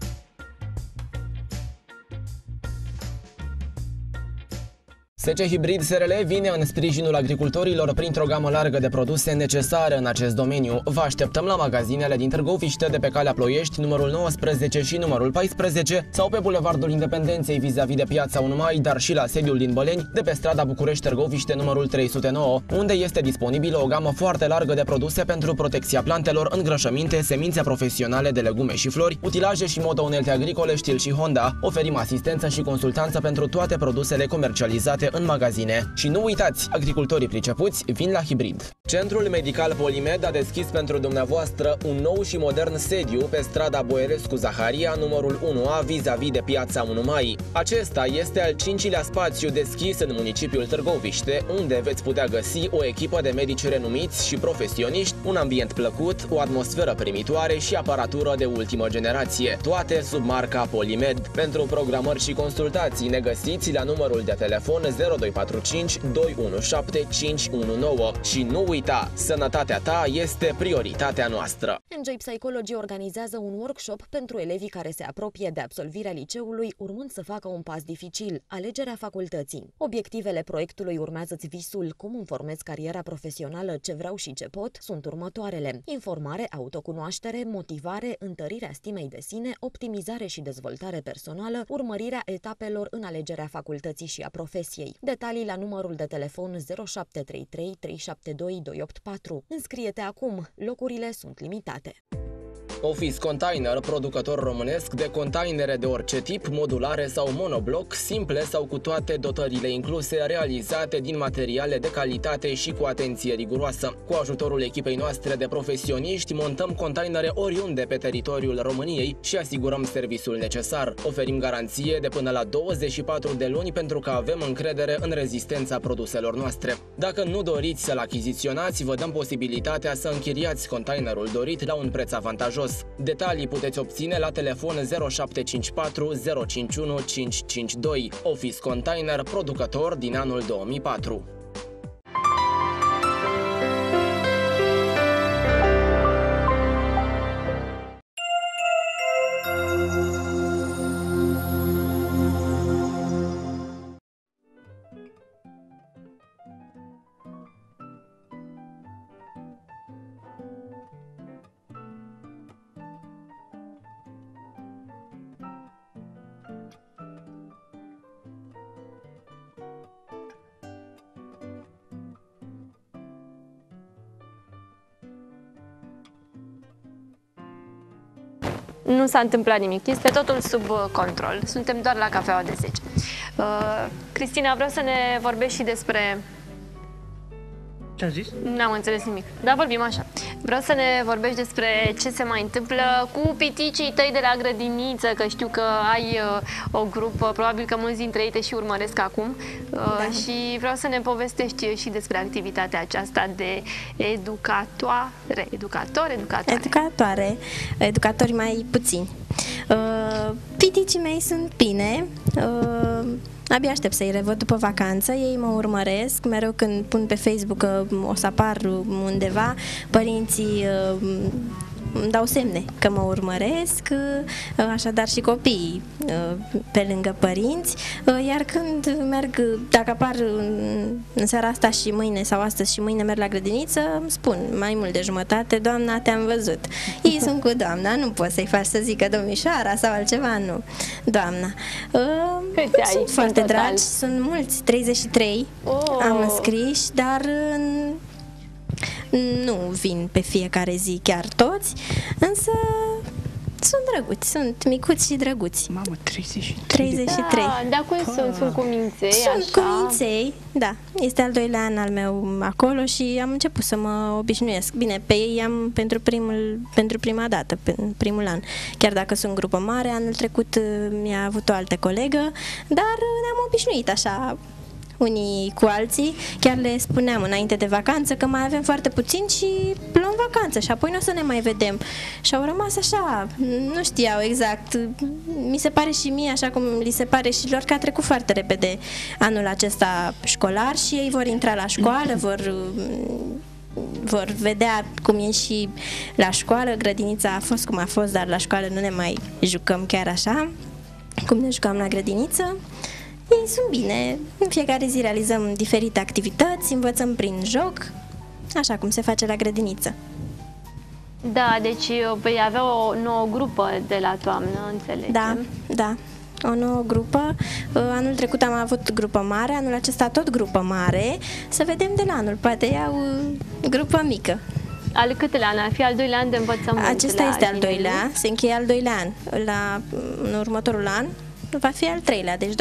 SC Hybrid SRL vine în sprijinul agricultorilor printr-o gamă largă de produse necesare în acest domeniu. Vă așteptăm la magazinele din Târgoviște de pe calea Ploiești, numărul 19 și numărul 14, sau pe Bulevardul Independenței vis-a-vis de Piața 1 Mai, dar și la sediul din Băleni, de pe strada București-Târgoviște, numărul 309, unde este disponibilă o gamă foarte largă de produse pentru protecția plantelor, îngrășăminte, semințe profesionale de legume și flori, utilaje și moto-unelte agricole, Stihl și Honda. Oferim asistență și consultanță pentru toate produsele comercializate în magazine. Și nu uitați, agricultorii pricepuți vin la Hybrid. Centrul Medical Polimed a deschis pentru dumneavoastră un nou și modern sediu pe strada Boierescu-Zaharia, numărul 1A, vis-a-vis de Piața 1 Mai. Acesta este al 5-lea spațiu deschis în municipiul Târgoviște, unde veți putea găsi o echipă de medici renumiți și profesioniști, un ambient plăcut, o atmosferă primitoare și aparatură de ultimă generație. Toate sub marca Polimed. Pentru programări și consultații ne găsiți la numărul de telefon 0245 217 519. Și nu uita, sănătatea ta este prioritatea noastră. NJ Psychology organizează un workshop pentru elevii care se apropie de absolvirea liceului, urmând să facă un pas dificil, alegerea facultății. Obiectivele proiectului Urmează-ți visul, cum îmi formez cariera profesională, ce vreau și ce pot, sunt următoarele: informare, autocunoaștere, motivare, întărirea stimei de sine, optimizare și dezvoltare personală, urmărirea etapelor în alegerea facultății și a profesiei. Detalii la numărul de telefon 0733 372 284. Înscrie-te acum, locurile sunt limitate. Office Container, producător românesc de containere de orice tip, modulare sau monobloc, simple sau cu toate dotările incluse, realizate din materiale de calitate și cu atenție riguroasă. Cu ajutorul echipei noastre de profesioniști, montăm containere oriunde pe teritoriul României și asigurăm serviciul necesar. Oferim garanție de până la 24 de luni pentru că avem încredere în rezistența produselor noastre. Dacă nu doriți să-l achiziționați, vă dăm posibilitatea să închiriați containerul dorit la un preț avantajos. Detalii puteți obține la telefon 0754 051 552. Office Container, producător din anul 2004. Nu s-a întâmplat nimic, este totul sub control. Suntem doar la cafeaua de 10. Cristina, vreau să ne vorbești și despre... Ce-a zis? N-am înțeles nimic, dar vorbim așa. Vreau să ne vorbești despre ce se mai întâmplă cu piticii tăi de la grădiniță, că știu că ai o grupă, probabil că mulți dintre ei te și urmăresc acum. Da. Și vreau să ne povestești și despre activitatea aceasta de educatori mai puțini. Piticii mei sunt bine. Abia aștept să-i revăd după vacanță. Ei mă urmăresc. Mereu când pun pe Facebook că o să apar undeva, părinții îmi dau semne că mă urmăresc, așadar și copiii pe lângă părinți, iar când merg, dacă apar în seara asta și mâine sau astăzi și mâine merg la grădiniță, îmi spun mai mult de jumătate: doamna, te-am văzut. Ei sunt cu doamna, nu poți să-i faci să zică domnișoara sau altceva, nu. Doamna. Sunt foarte dragi, sunt mulți, 33 am înscriși, dar nu vin pe fiecare zi chiar toți, însă sunt drăguți, sunt micuți și drăguți. Mamă, 33. 33. Dar cum sunt? Sunt cuminței, Sunt cuminței, da. Este al doilea an al meu acolo și am început să mă obișnuiesc. Bine, pe ei am pentru prima dată, primul an. Chiar dacă sunt grupă mare, anul trecut mi-a avut o altă colegă, dar ne-am obișnuit așa unii cu alții. Chiar le spuneam înainte de vacanță că mai avem foarte puțin și luăm vacanță și apoi nu o să ne mai vedem. Și au rămas așa, nu știau exact. Mi se pare și mie, așa cum li se pare și lor, că a trecut foarte repede anul acesta școlar și ei vor intra la școală, vor vedea cum e și la școală. Grădinița a fost cum a fost, dar la școală nu ne mai jucăm chiar așa cum ne jucam la grădiniță. Ei sunt bine, în fiecare zi realizăm diferite activități, învățăm prin joc, așa cum se face la grădiniță. Da, deci vei avea o nouă grupă de la toamnă, înțelegem? Da, o nouă grupă. Anul trecut am avut grupă mare, anul acesta tot grupă mare. Să vedem de la anul, poate iau grupă mică. Al câtelea an? Ar fi al doilea an de învățământ? Acesta este al doilea, se încheie al doilea an. În următorul an va fi al treilea, deci 2016-2017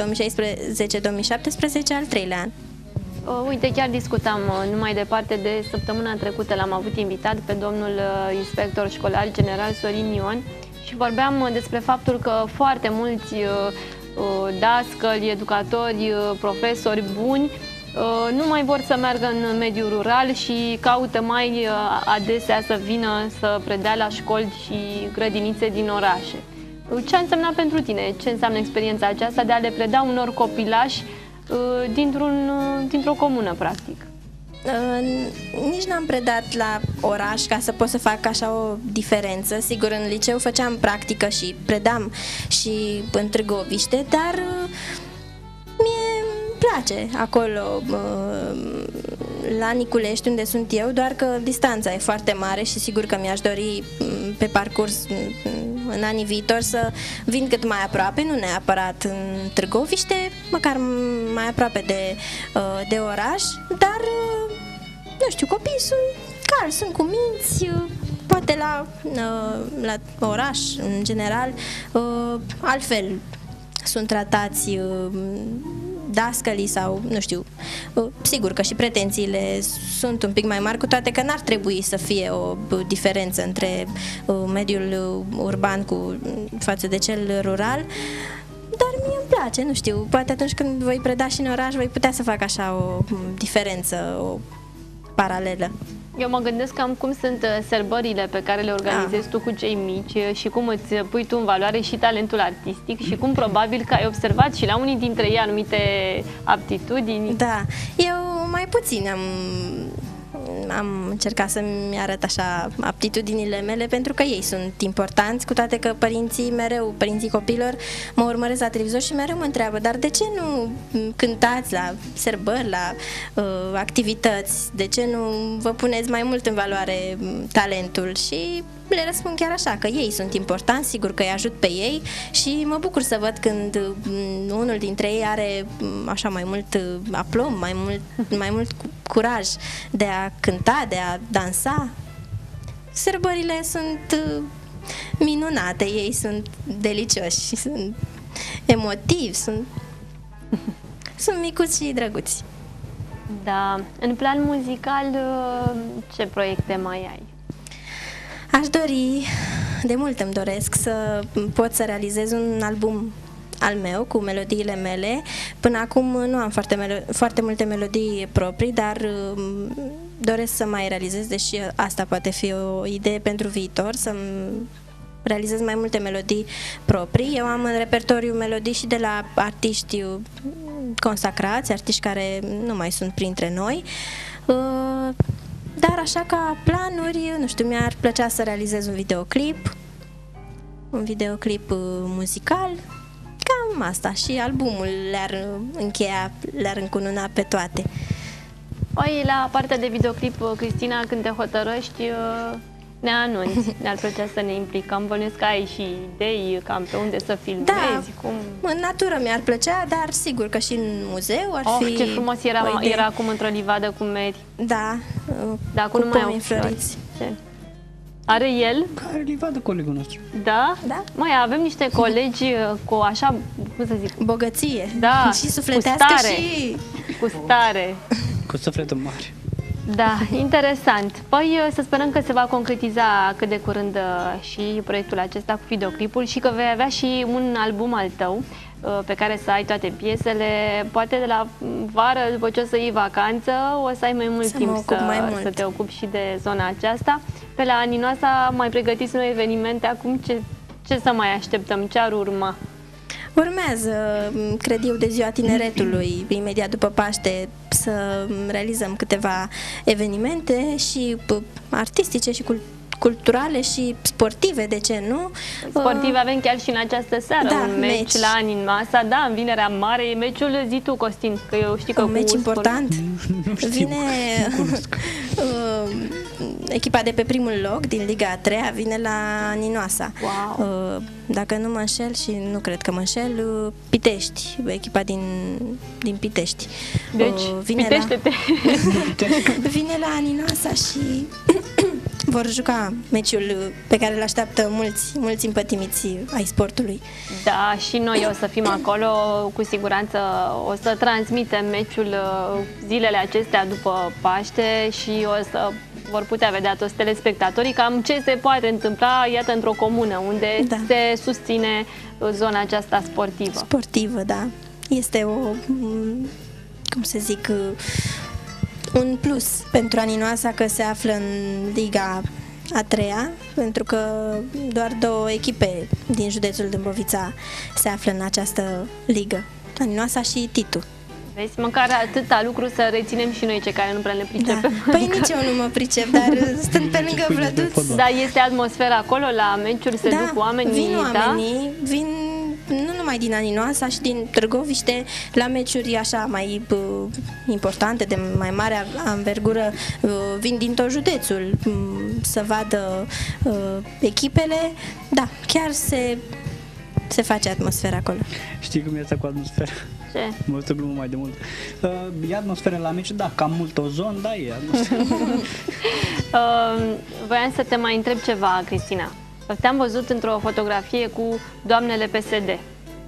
al treilea an. Uite, chiar discutam numai departe de săptămâna trecută, l-am avut invitat pe domnul inspector școlar general Sorin Ion și vorbeam despre faptul că foarte mulți dascăli, educatori, profesori buni nu mai vor să meargă în mediul rural și caută mai adesea să vină să predea la școli și grădinițe din orașe. Ce a însemnat pentru tine? Ce înseamnă experiența aceasta de a le preda unor copilași dintr-o comună, practic? Nici n-am predat la oraș ca să pot să fac așa o diferență. Sigur, în liceu făceam practică și predam și în Târgoviște, dar mie îmi place acolo la Niculești, unde sunt eu, doar că distanța e foarte mare și sigur că mi-aș dori pe parcurs în anii viitori să vin cât mai aproape, nu neapărat în Târgoviște, măcar mai aproape de oraș, dar nu știu, copiii sunt calmi, sunt cuminți, poate la oraș în general altfel sunt tratați dascălii sau, nu știu, sigur că și pretențiile sunt un pic mai mari, cu toate că n-ar trebui să fie o diferență între mediul urban față de cel rural, dar mie îmi place, nu știu, poate atunci când voi preda și în oraș voi putea să fac așa o diferență, o paralelă. Eu mă gândesc cam cum sunt sărbările pe care le organizezi tu cu cei mici și cum îți pui tu în valoare și talentul artistic și cum probabil că ai observat și la unii dintre ei anumite aptitudini. Da, eu mai puțin am încercat să-mi arăt așa aptitudinile mele, pentru că ei sunt importanți, cu toate că părinții copilor mă urmăresc la televizor și mereu mă întreabă, dar de ce nu cântați la sărbări, la activități, de ce nu vă puneți mai mult în valoare talentul? Și le răspund chiar așa, că ei sunt importanți, sigur că îi ajut pe ei și mă bucur să văd când unul dintre ei are așa mai mult aplom, mai mult curaj de a cânta, de a dansa. Sărbările sunt minunate, ei sunt delicioși, sunt emotivi, sunt micuți și drăguți. Da, în plan muzical, ce proiecte mai ai? Aș dori, de mult îmi doresc să pot să realizez un album al meu, cu melodiile mele. Până acum nu am foarte multe melodii proprii, dar doresc să mai realizez, deși asta poate fi o idee pentru viitor, să realizez mai multe melodii proprii. Eu am în repertoriu melodii și de la artiști consacrați, artiști care nu mai sunt printre noi. Dar așa ca planuri, nu știu, mi-ar plăcea să realizez un videoclip muzical, cam asta, și albumul le-ar încheia, le-ar încununa pe toate. Păi, la partea de videoclip, Cristina, când te hotărăști, ne anunți, ne-ar plăcea să ne implicăm, bănuiesc că ai și idei cam pe unde să filmezi, da, în natură mi-ar plăcea, dar sigur că și în muzeu ar fi. Ce frumos era acum într-o livadă cu meri. Da, cu nu mai au floriți. Are el? Are livadă colegul nostru. Da? Da. Mai avem niște colegi cu așa, cum să zic, bogăție. Da. Și sufletească și cu stare. Cu sufletul mare. Da, interesant. Păi să sperăm că se va concretiza cât de curând și proiectul acesta cu videoclipul și că vei avea și un album al tău pe care să ai toate piesele. Poate de la vară, după ce o să iei vacanță, o să ai mai mult timp să te ocupi și de zona aceasta. Pe la Aninoasa mai pregătiți noi evenimente acum? Ce să mai așteptăm? Ce ar urma? Urmează, cred eu, de Ziua Tineretului, imediat după Paște, să realizăm câteva evenimente și artistice și culturale și sportive, de ce nu? Sportive avem chiar și în această seară, un meci la Aninoasa, da, în Vinerea Mare, e meciul, zi tu, Costin, că eu știu că un meci important. Vine echipa de pe primul loc din Liga a 3-a, vine la Aninoasa. Wow. Dacă nu mă înșel și nu cred că mă înșel, Pitești, echipa din Pitești. Deci, Pitește-te! Vine la Aninoasa și vor juca meciul pe care îl așteaptă mulți împătimiți ai sportului. Da, și noi o să fim acolo, cu siguranță o să transmitem meciul zilele acestea după Paște și o să vor putea vedea toți telespectatorii cam ce se poate întâmpla, iată, într-o comună unde se susține zona aceasta sportivă. Sportivă, da. Este cum să zic, un plus pentru Aninoasa că se află în Liga a 3-a, pentru că doar 2 echipe din județul Dâmbovița se află în această ligă, Aninoasa și Titu. Vezi, măcar atâta lucru să reținem și noi, cei care nu prea ne pricepem. Da. Păi nici eu nu mă pricep, dar stând pe lângă Vlăduț. Da, este atmosfera acolo, la meciuri se duc oamenii. Vin oamenii, vin nu numai din Aninoasa și din Târgoviște, la meciuri așa mai importante, de mai mare anvergură, vin din tot județul să vadă echipele. Da, chiar se face atmosfera acolo. Știi cum e asta cu atmosfera? Ce? Mă stă glumă mai de mult. E atmosfera la meci, da, cam mult ozon, da, e atmosfera. Voiam să te mai întreb ceva, Cristina. Te-am văzut într-o fotografie cu doamnele PSD.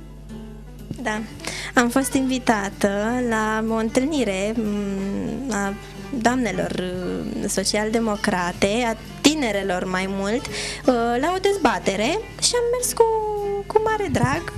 Da, am fost invitată la o întâlnire a doamnelor social-democrate, a tinerelor mai mult, la o dezbatere și am mers cu mare drag.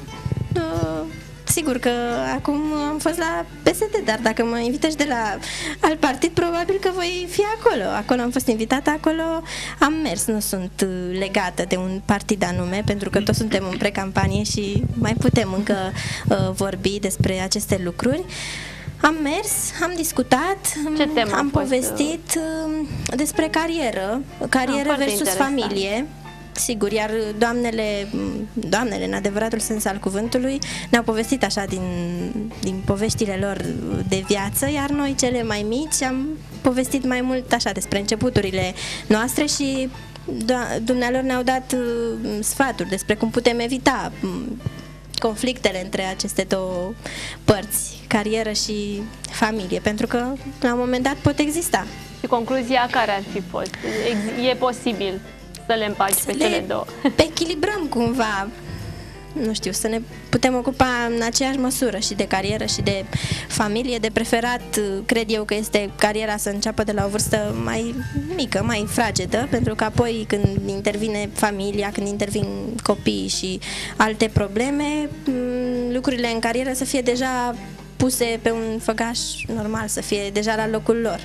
Sigur că acum am fost la PSD, dar dacă mă invitați de la alt partid, probabil că voi fi acolo. Acolo am fost invitată, acolo am mers. Nu sunt legată de un partid anume, pentru că toți suntem în precampanie și mai putem încă vorbi despre aceste lucruri. Am mers, am discutat, am povestit despre carieră versus familie. Sigur, iar doamnele, în adevăratul sens al cuvântului, ne-au povestit așa din poveștile lor de viață, iar noi, cele mai mici, am povestit mai mult așa despre începuturile noastre și dumnealor ne-au dat sfaturi despre cum putem evita conflictele între aceste două părți, carieră și familie, pentru că la un moment dat pot exista. Și concluzia care ar fi fost? E posibil să le împaci pe cele două. Echilibrăm cumva, nu știu, să ne putem ocupa în aceeași măsură și de carieră și de familie. De preferat, cred eu că este cariera să înceapă de la o vârstă mai mică, mai fragedă, pentru că apoi când intervine familia, când intervin copiii și alte probleme, lucrurile în carieră să fie deja puse pe un făgaș normal, să fie deja la locul lor.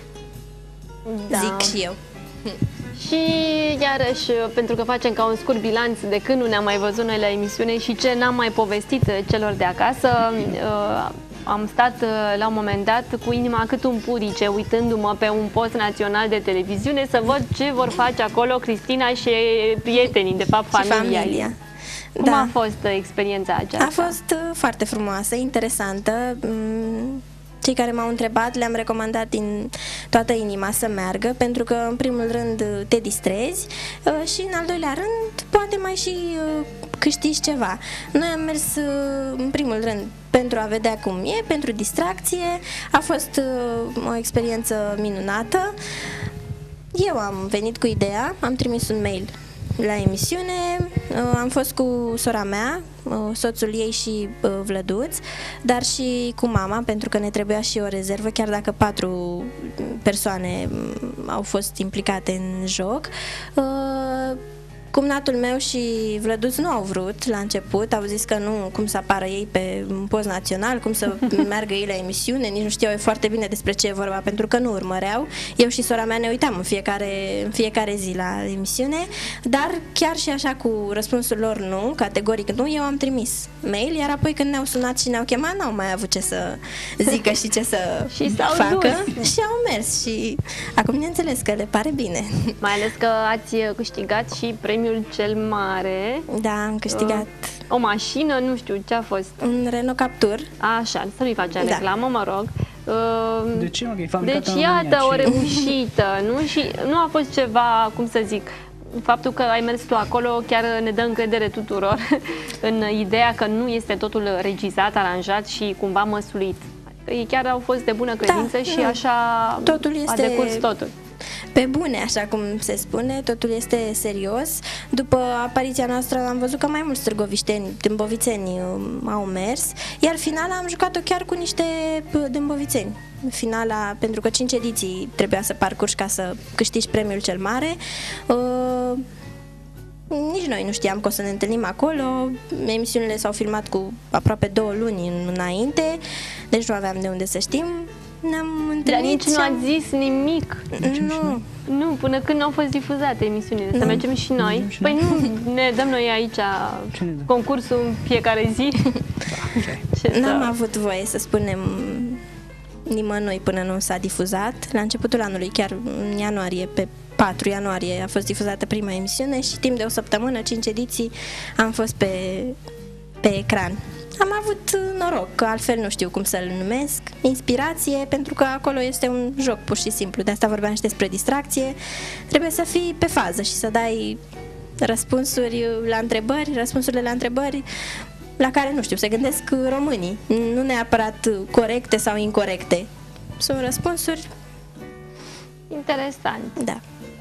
Da. Zic și eu. Și iarăși, pentru că facem ca un scurt bilanț de când nu ne-am mai văzut noi la emisiune și ce n-am mai povestit celor de acasă, am stat la un moment dat cu inima cât un purice, uitându-mă pe un post național de televiziune să văd ce vor face acolo Cristina și prietenii, de fapt familia. Cum a fost experiența aceasta? A fost foarte frumoasă, interesantă. Cei care m-au întrebat le-am recomandat din toată inima să meargă, pentru că în primul rând te distrezi și în al doilea rând poate mai și câștigi ceva. Noi am mers în primul rând pentru a vedea cum e, pentru distracție. A fost o experiență minunată. Eu am venit cu ideea, am trimis un mail la emisiune. Am fost cu sora mea, soțul ei și Vlăduț, dar și cu mama, pentru că ne trebuia și o rezervă, chiar dacă 4 persoane au fost implicate în joc. Cumnatul meu și Vlăduț nu au vrut la început, au zis că nu, cum să apară ei pe post național, cum să meargă ei la emisiune, nici nu știau foarte bine despre ce e vorba, pentru că nu urmăreau. Eu și sora mea ne uitam în fiecare zi la emisiune, dar chiar și așa cu răspunsul lor nu, categoric nu, eu am trimis mail, iar apoi când ne-au sunat și ne-au chemat, n-au mai avut ce să zică și ce să facă și au mers și acum ne înțeles că le pare bine. Mai ales că ați câștigat și premiul cel mare. Da, am câștigat o mașină, nu știu ce a fost. Un Renault Captur. Așa, să nu-i facem reclamă, mă rog. De ce, mă, că e fabricat deci, în iată, România, o reușită, nu? Și nu a fost ceva, cum să zic, faptul că ai mers tu acolo chiar ne dă încredere tuturor în ideea că nu este totul regizat, aranjat și cumva măsulit. Adică ei chiar au fost de bună credință și așa a decurs totul. Pe bune, așa cum se spune, totul este serios. După apariția noastră am văzut că mai mulți târgovișteni, dâmbovițeni au mers, iar finala am jucat-o chiar cu niște dâmbovițeni. Finala, pentru că 5 ediții trebuia să parcurgi ca să câștigi premiul cel mare. Nici noi nu știam că o să ne întâlnim acolo. Emisiunile s-au filmat cu aproape 2 luni înainte, deci nu aveam de unde să știm. Ne-am întâlnit. Dar nici nu ați zis nimic. Nu, până când nu au fost difuzate emisiunile. Să mergem și noi. Păi nu ne dăm noi aici concursul în fiecare zi. N-am avut voie să spunem nimănui până nu s-a difuzat. La începutul anului, chiar în ianuarie, pe 4 ianuarie a fost difuzată prima emisiune și timp de o săptămână, 5 ediții, am fost pe ecran. Am avut noroc, că altfel nu știu cum să-l numesc, inspirație, pentru că acolo este un joc pur și simplu, de asta vorbeam și despre distracție. Trebuie să fii pe fază și să dai răspunsurile la întrebări la care, nu știu, se gândesc românii, nu neapărat corecte sau incorecte. Sunt răspunsuri interesant. Da.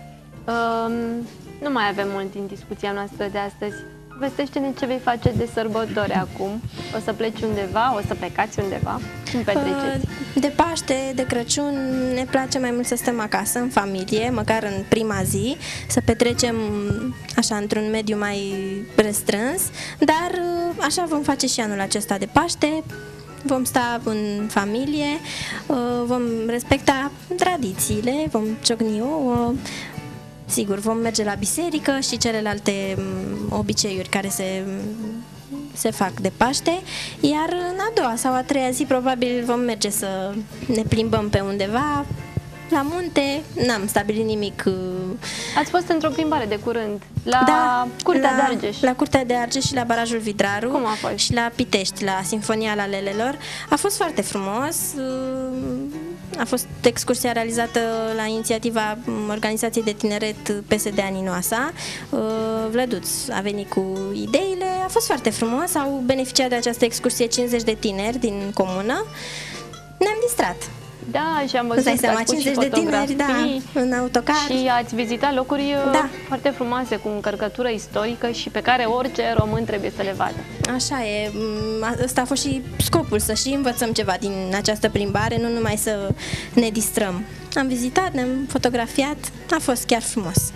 Nu mai avem mult din discuția noastră de astăzi. Vestește-ne ce vei face de sărbători acum. O să pleci undeva? O să plecați undeva? Cum petreceți? De Paște, de Crăciun, ne place mai mult să stăm acasă, în familie, măcar în prima zi, să petrecem așa într-un mediu mai restrâns, dar așa vom face și anul acesta de Paște. Vom sta în familie, vom respecta tradițiile, vom ciocni ouă, sigur, vom merge la biserică și celelalte obiceiuri care se fac de Paște, iar în a doua sau a treia zi probabil vom merge să ne plimbăm pe undeva, la munte, n-am stabilit nimic. Ați fost într-o plimbare de curând, la Curtea de Argeș. La Curtea de Argeș și la Barajul Vidraru. Cum a fost? Și la Pitești, la Sinfonia la Lelelor. A fost foarte frumos. A fost excursia realizată la inițiativa Organizației de Tineret PSD Aninoasa. Vlăduț a venit cu ideile, a fost foarte frumos. Au beneficiat de această excursie 50 de tineri din comună. Ne-am distrat. Da, și am văzut că ați 50 de tineri, în autocar. Și ați vizitat locuri foarte frumoase, cu încărcătură istorică și pe care orice român trebuie să le vadă. Așa e. Ăsta a fost și scopul, să și învățăm ceva din această plimbare, nu numai să ne distrăm. Am vizitat, ne-am fotografiat, a fost chiar frumos.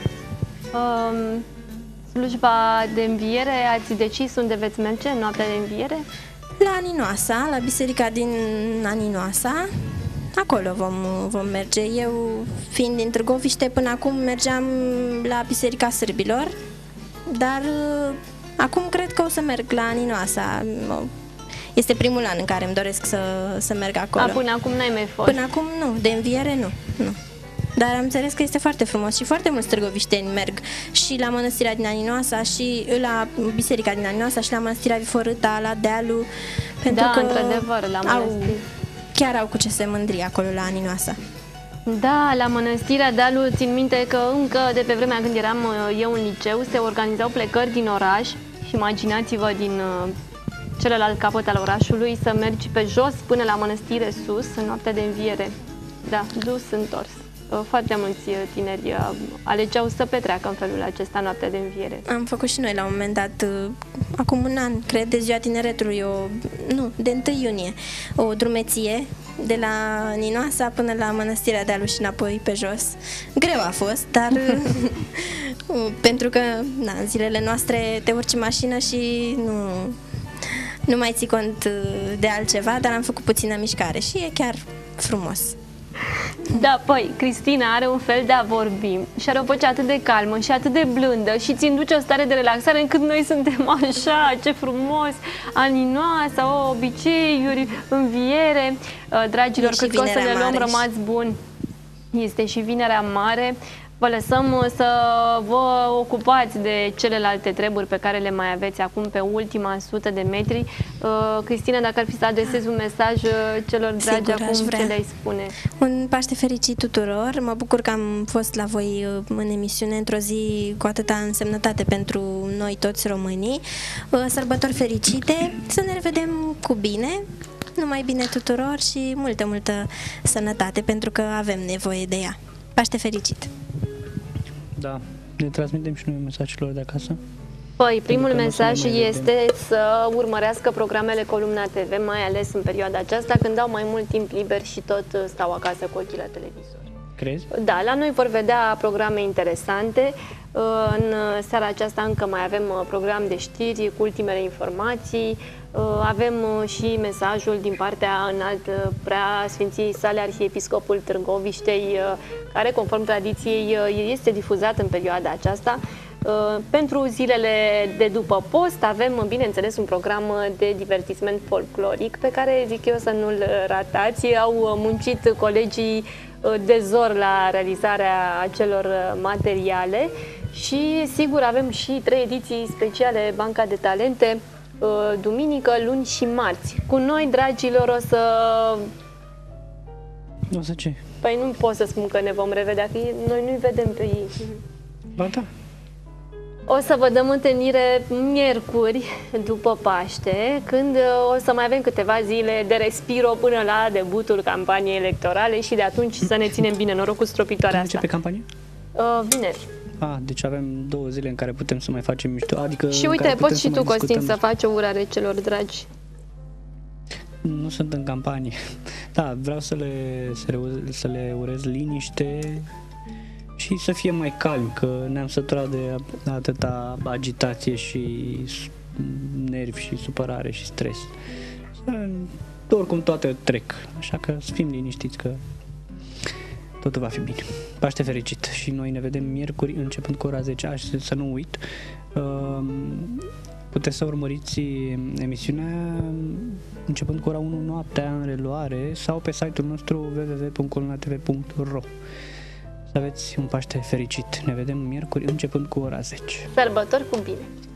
Slujba de înviere, ați decis unde veți merge în noaptea de înviere? La Aninoasa, la biserica din Aninoasa. Acolo vom merge. Eu, fiind din Târgoviște, până acum mergeam la Biserica Sârbilor, dar acum cred că o să merg la Aninoasa. Este primul an în care îmi doresc să merg acolo. Până acum n-ai mai fost? Până acum nu, de înviere nu. Dar am înțeles că este foarte frumos și foarte mulți târgovișteni merg și la Mănăstirea din Aninoasa și la Biserica din Aninoasa și la Mănăstirea Viforâta, la Dealu, pentru că într-adevăr, la mănăstiri. Chiar au cu ce se mândri acolo la Aninoasa. Da, la Mănăstirea Dealu țin minte că încă de pe vremea când eram eu în liceu se organizau plecări din oraș și imaginați-vă din celălalt capăt al orașului să mergi pe jos până la mănăstire sus în noaptea de înviere. Da, dus întors. Foarte mulți tineri alegeau să petreacă în felul acesta noaptea de înviere. Am făcut și noi la un moment dat, acum un an, cred, de ziua tineretului, de 1 iunie, o drumeție de la Ninoasa până la Mănăstirea Dealu și înapoi pe jos. Greu a fost, dar pentru că în zilele noastre te urci în mașină și nu mai ții cont de altceva, dar am făcut puțină mișcare și e chiar frumos. Da, păi, Cristina are un fel de a vorbi și are o voce atât de calmă și atât de blândă și ți induce o stare de relaxare încât noi suntem așa, ce frumos, aninoasa, obiceiuri, înviere. Dragilor, cred că o să ne luăm rămas bun. Este și Vinerea Mare. Vă lăsăm să vă ocupați de celelalte treburi pe care le mai aveți acum pe ultima 100 de metri. Cristina, dacă ar fi să adresezi un mesaj celor dragi acum, ce le-ai spune? Un Paște fericit tuturor! Mă bucur că am fost la voi în emisiune într-o zi cu atâta însemnătate pentru noi toți românii. Sărbători fericite! Să ne revedem cu bine! Numai bine tuturor și multă sănătate, pentru că avem nevoie de ea. Paște fericit! Da, ne transmitem și noi mesajilor de acasă. Păi, primul mesaj este să urmărească programele Columna TV, mai ales în perioada aceasta, când au mai mult timp liber și tot stau acasă cu ochii la televizor. Crezi? Da, la noi vor vedea programe interesante. În seara aceasta încă mai avem program de știri cu ultimele informații. Avem și mesajul din partea înalt Preasfinției Sale Arhiepiscopul Târgoviștei, care, conform tradiției, este difuzat în perioada aceasta. Pentru zilele de după post avem, bineînțeles, un program de divertisment folcloric pe care zic eu să nu-l ratați. Au muncit colegii de zor la realizarea acelor materiale și, sigur, avem și 3 ediții speciale Banca de Talente, duminică, luni și marți. Cu noi, dragilor, o să ce? Păi nu pot să spun că ne vom revedea, că noi nu-i vedem pe ei. Ba da. O să vă dăm întâlnire miercuri după Paște, când o să mai avem câteva zile de respiro până la debutul campaniei electorale și de atunci să ne ținem bine. Noroc cu stropitoarea asta. Începe campania? Vineri. Deci avem 2 zile în care putem să mai facem mișto. Adică și uite, poți și tu, Costin, să faci o urare celor dragi. Nu sunt în campanie. Da, vreau să le urez liniște și să fie mai calm, că ne-am săturat de atâta agitație și nervi și supărare și stres. Oricum toate trec, așa că să fim liniștiți că totul va fi bine. Paște fericit și noi ne vedem miercuri începând cu ora 10. Să nu uit, puteți să urmăriți emisiunea începând cu ora 1 noaptea în reluare sau pe site-ul nostru www.colunatv.ro. Să aveți un Paște fericit. Ne vedem miercuri începând cu ora 10. Sărbători cu bine!